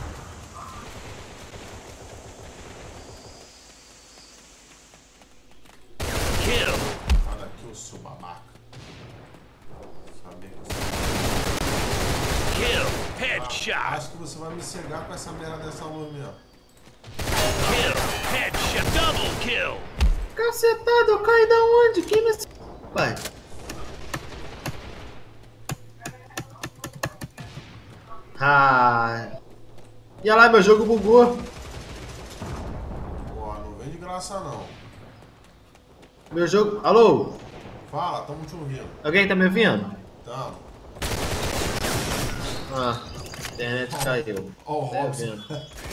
Kill. Olha aqui, eu sou babaca. Sabia que eu sou. Kill. Ah, Headshot. acho que você vai me cegar com essa merda dessa luz mesmo. Kill. Headshot. Double kill. Cacetado, eu caí da onde? Quem me... Pai. Ah. E olha lá, meu jogo bugou. Pô, não vem de graça não. Meu jogo... Alô? Fala, tamo te ouvindo. Alguém tá me ouvindo? Tamo. Ah, a internet caiu. Ó o Tá Robson. vendo?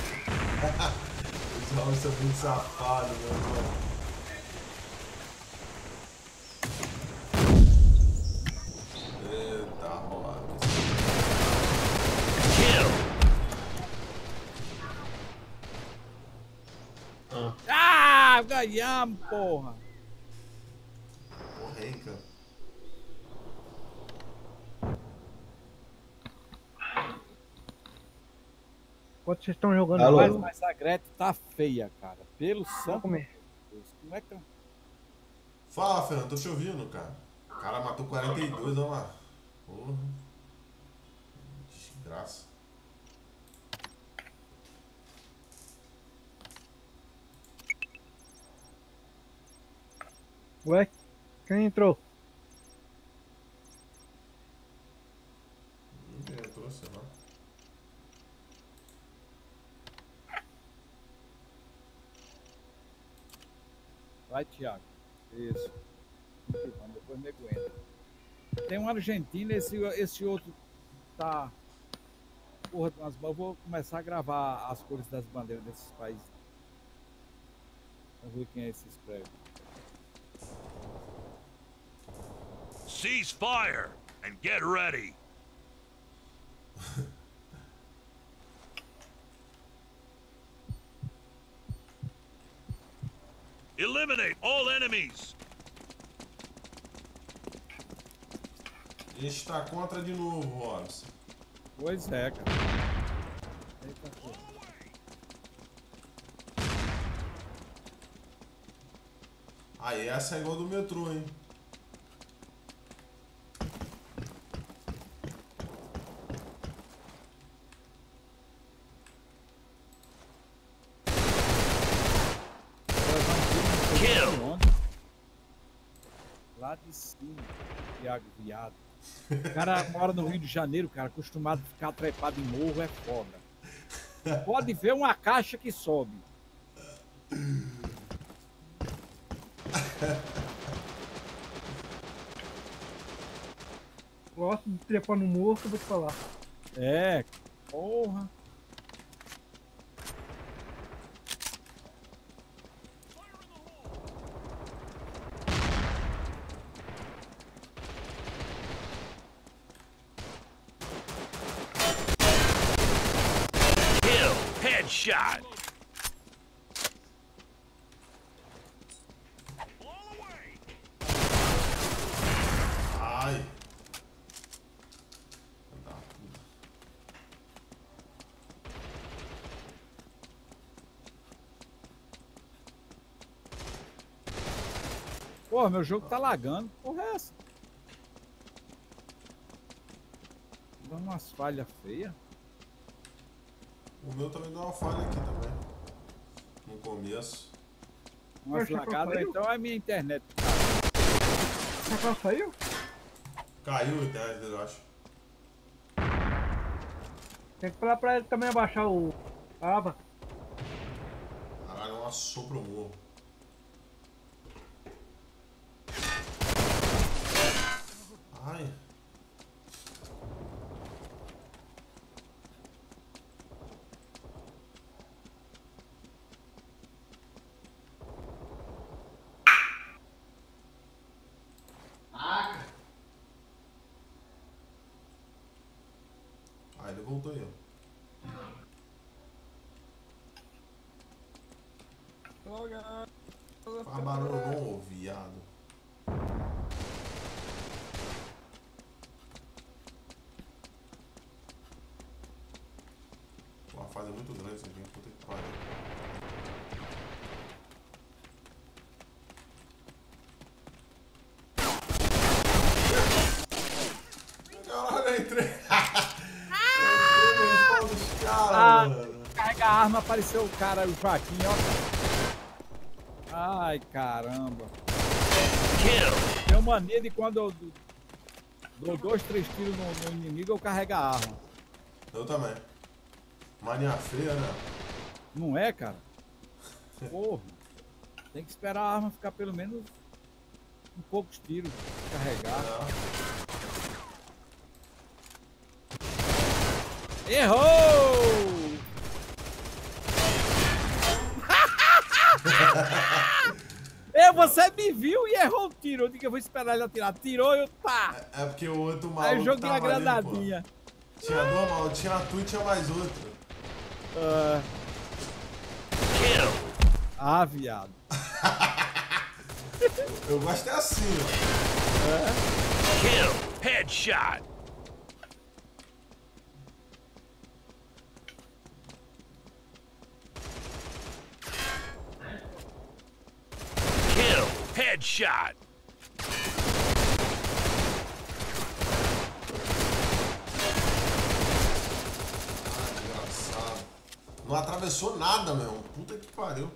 Esse Robson é muito safado, meu irmão. Eita, roda. Kill. Ah. Ah, ganhamos, porra. Porrenca. Enquanto vocês estão jogando Alô? mais, Mas a Gretchen tá feia, cara. Pelo vou santo. comer. Deus, como é que. Fala, Fernando, tô te ouvindo, cara. O cara matou quarenta e dois, olha lá. Porra. Desgraça. Ué, quem entrou? Ninguém entrou, sei lá. Vai, Thiago. Isso. Depois me aguenta. Tem um argentino, esse, esse outro tá. Porra, umas, eu vou começar a gravar as cores das bandeiras desses países. Vamos ver quem é esse escreve. Cease fire and get ready. Eliminate all enemies. A gente tá contra de novo, Robson. Pois é, cara. Eita, porra. Aí, essa é igual do metrô, hein? Kill. Lá de cima, Thiago Viado. O cara mora no Rio de Janeiro, cara, acostumado a ficar trepado em morro, é foda. Pode ver uma caixa que sobe. Gosto de trepar no morro, que eu vou te falar. É, porra. Kill. Headshot. Ai. Porra, meu jogo tá lagando. Porra é essa? Dando umas falhas feias. O meu também deu uma falha aqui também. No começo. Umas Poxa, lagadas, caiu? então é a minha internet. O Chacão saiu? Caiu a internet dele, eu acho. Tem que falar pra ele também abaixar o aba. Caralho, um assopro o morro. Ai. Ah, ele voltou aí, ó. Faz barulho não, ô viado. Uma fase muito grande isso aqui, puta que pariu. Caralho, eu entrei. Eu entrei no spawn dos caras, Ah, mano. carrega a arma, apareceu o cara, o Joaquim, ó. Ai, caramba. Kill. Tenho mania de quando eu dou- dou dois, três tiros no, no inimigo, eu carrego a arma. Eu também. Mania feia, né? Não é, cara? Porra. Tem que esperar a arma ficar pelo menos um poucos tiros carregar. É. Errou! É, você me viu e errou o tiro. Eu digo que eu vou esperar ele atirar. Tirou e eu tá. É porque o outro maluco Aí eu joguei a tava ali, granadinha. pô. Tinha duas malucas, tinha tu e tinha mais outro. Ah, Kill. ah, viado. Eu gosto é assim, ó. Kill. Headshot. Kill. Headshot. Ah, engraçado. Não atravessou nada, meu. Puta que pariu.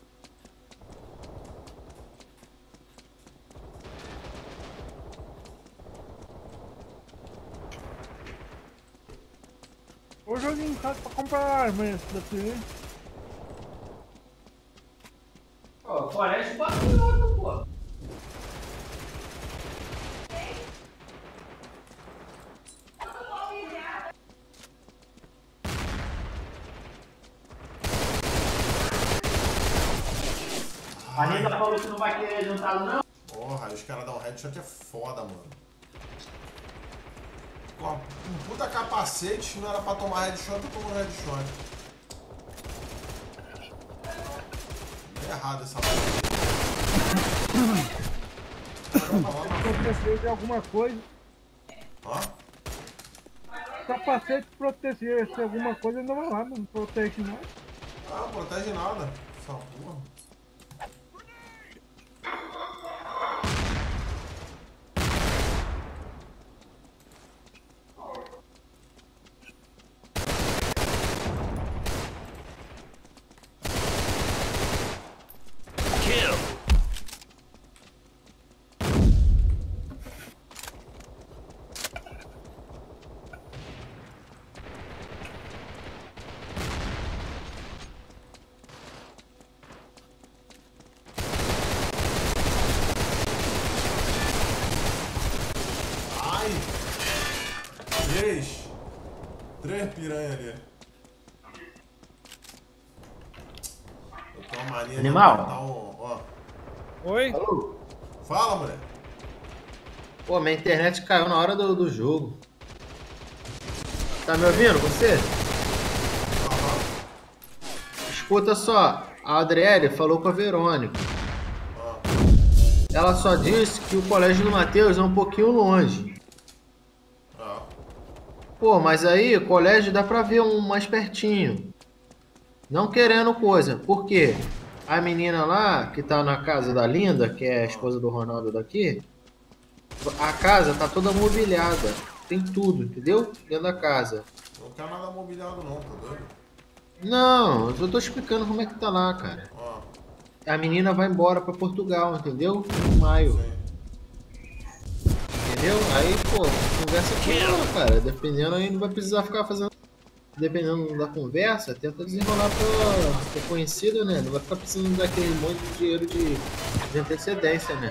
Hoje eu vim em casa pra comprar arma esse daqui. Ó, parece bacana, pô. A Rita falou que não vai querer juntá-lo, não? Porra, aí os caras dão headshot é foda, mano. Com um puta capacete, não era pra tomar headshot, eu tomo headshot. É errado essa Proteger de alguma coisa. Hã? Capacete proteger se alguma coisa não vai lá, não protege não. Ah, não protege nada. Essa porra. Kill. três. Três piranha ali. Eu tenho uma mania Animal. de matar um... Ó. Oi? Fala, mulher. Pô, minha internet caiu na hora do, do jogo. Tá me ouvindo, você? Aham. Escuta só, a Adriele falou com a Verônica. Ah. Ela só disse que o colégio do Matheus é um pouquinho longe. Ah. Pô, mas aí o colégio dá pra ver um mais pertinho. Não querendo coisa. Por quê? A menina lá, que tá na casa da Linda, que é a esposa do Ronaldo daqui, a casa tá toda mobiliada. Tem tudo, entendeu? Dentro da casa. Não quero nada mobiliado não, tá doido? Não, eu só tô explicando como é que tá lá, cara. Ah. A menina vai embora pra Portugal, entendeu? Em maio. Sim. Entendeu? Aí, pô, conversa com ela, cara. Dependendo, aí não vai precisar ficar fazendo. Dependendo da conversa, tenta desenrolar pra ser conhecido, né? Não vai ficar precisando daquele monte de dinheiro de, de antecedência, né?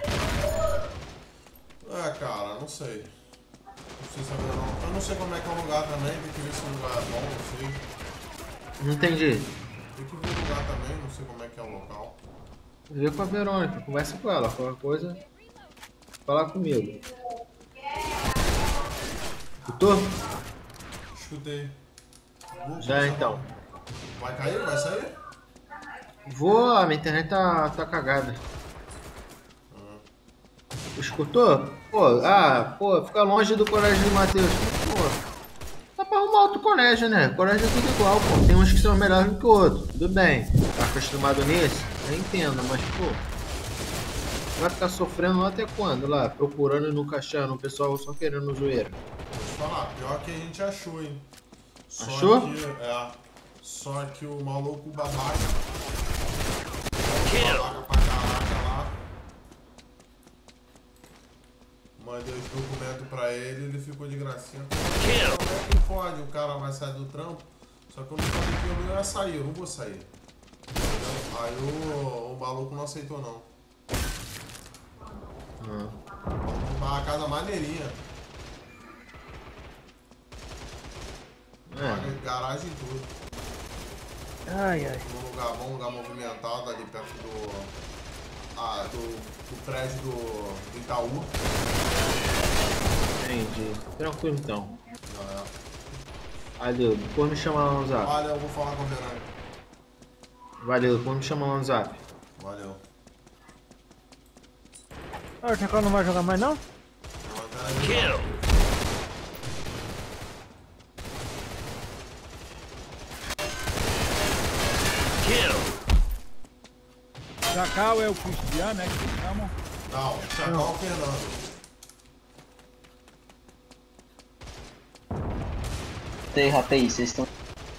É, cara, não sei. Não sei saber não. Eu não sei como é que é o lugar também, tem que ver se o lugar é bom, não sei. Não entendi. Tem que ver o lugar também, não sei como é que é o local. Vê com a Verônica, conversa com ela, qualquer coisa, falar comigo. Escutou? Escutei. Vou Já começar então. não. Vai cair? Vai sair? Vou, a minha internet tá, tá cagada. Escutou? Pô, ah, pô, fica longe do colégio do Matheus. Pô, dá pra arrumar outro colégio, né? Colégio é tudo igual, pô. Tem uns que são melhores do que o outro. Tudo bem. Tá acostumado nisso? Eu entendo, mas, pô, vai ficar sofrendo lá até quando? Lá, procurando e nunca achando, o pessoal só querendo zoeira. Vou te falar, pior que a gente achou, hein? Só Achou? Que, é, só que o maluco babaca. Babaca pra caraca lá. Mandei os documentos pra ele, ele ficou de gracinha. Como é que pode? O cara vai sair do trampo. Só que eu não falei que eu não ia sair, eu não vou sair. Entendeu? Aí o, o maluco não aceitou não. Ah. Uma casa maneirinha. É. Garagem e tudo. Ai, ai. Um lugar bom, um lugar movimentado ali perto do. Ah, do, do prédio do, do Itaú. Entendi. Tranquilo então. Já é. Valeu, depois me chama lá no zap. Valeu, eu vou falar com a Verônica. Valeu, depois me chama lá no zap. Valeu. Ah, o Chacão não vai jogar mais não? Kill. Kill. Chacal é o Cristiano, né? Que eles chamam? Não, Chacal é o Fernando. E aí, rapaz, vocês estão.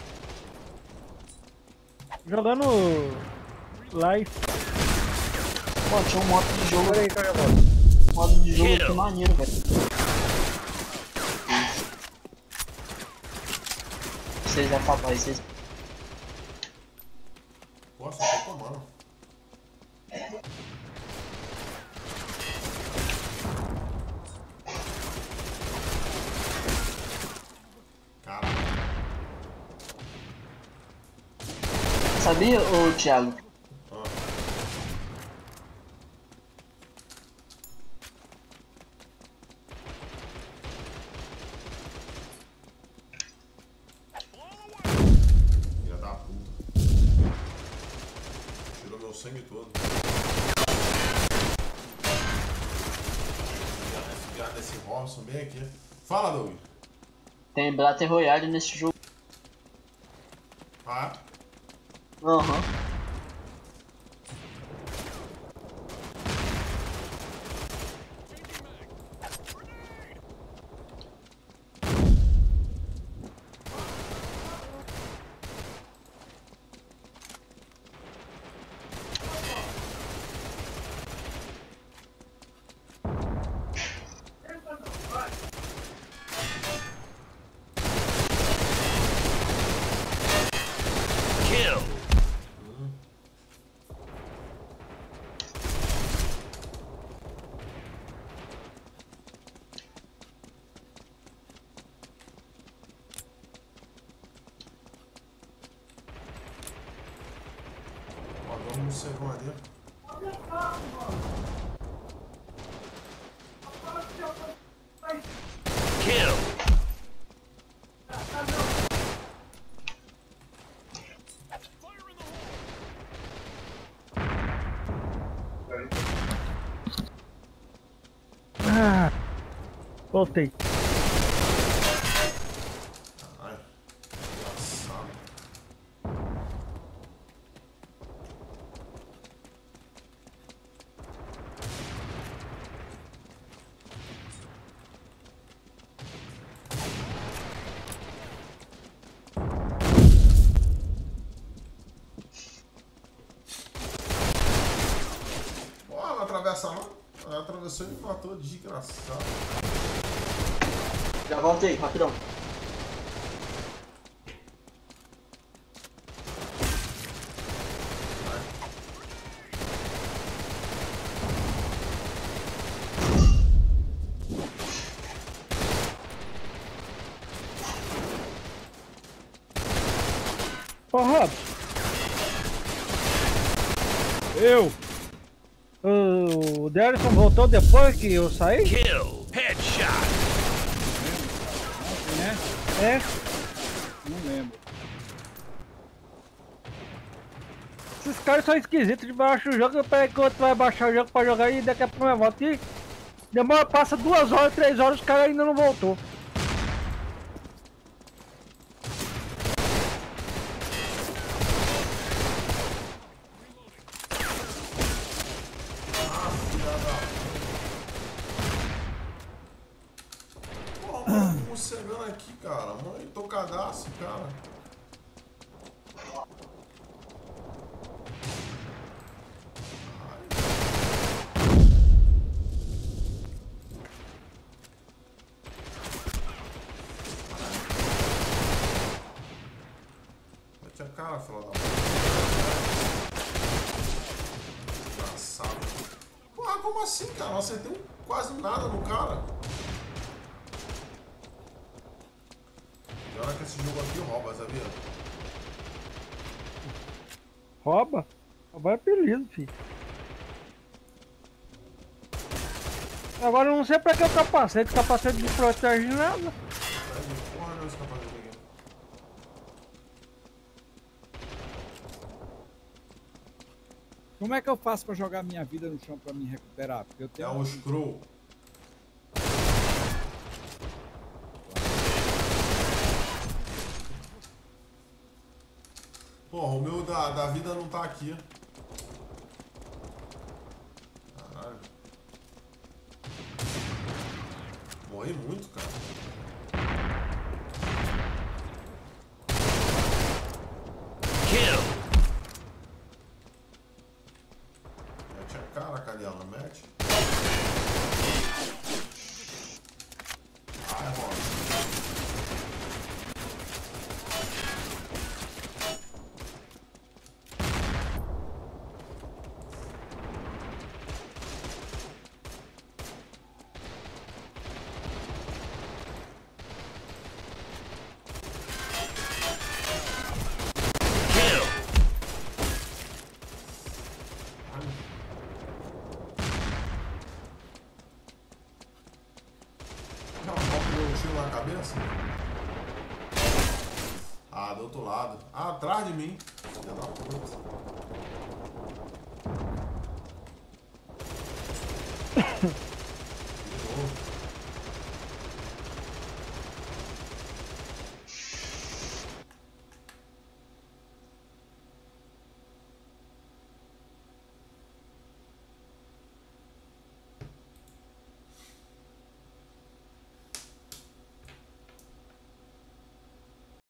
Jogando live. Pô, tinha um modo de jogo. Pera aí que eu já volto. Modo de jogo que maneiro, velho. Vocês é capaz, vocês. Nossa, eu tô tomando. Caraca. Sabia, ô Thiago? Ah. Filha da puta. Tirou meu sangue todo. Esse viado desse Robson bem aqui. Fala, Doug. Tem Battle Royale nesse jogo. Ah, Aham. Kill. um morcegão ali. Kill. Ah, voltei. Caralho. Engraçado. Porra, não atravessa não? Ela atravessou e me matou, desgraçado. Já voltei, rapidão. Ô, Rob, Eu! o Derson voltou depois que eu saí? Kill. Headshot. Né? É. Não lembro. Esses caras são esquisitos de baixar o jogo. Pega que o outro vai baixar o jogo pra jogar e daqui a pouco vai voltar. E demora, passa duas horas, três horas, os caras ainda não voltou. Porra, mano, morcegando aqui, cara. Mãe, tocadaço, cara. Mete a cara, filha da puta. Engraçado. Porra, como assim, cara? Não acertei um- quase nada no cara. E olha que esse jogo aqui rouba, sabia? Rouba? Rouba é apelido, filho. Agora eu não sei pra que o capacete. O capacete não protege nada. Porra, não, esse capacete aqui. Como é que eu faço pra jogar minha vida no chão pra me recuperar? Porque eu É tenho. o scroll. Porra, o meu da, da vida não tá aqui. Caralho. Morri muito, cara. Kill. Mete a cara, Caliana, mete. Ai, Rosa. Kill. Já deu um tiro na cabeça? Ah, do outro lado. Ah, atrás de mim. Filha da puta.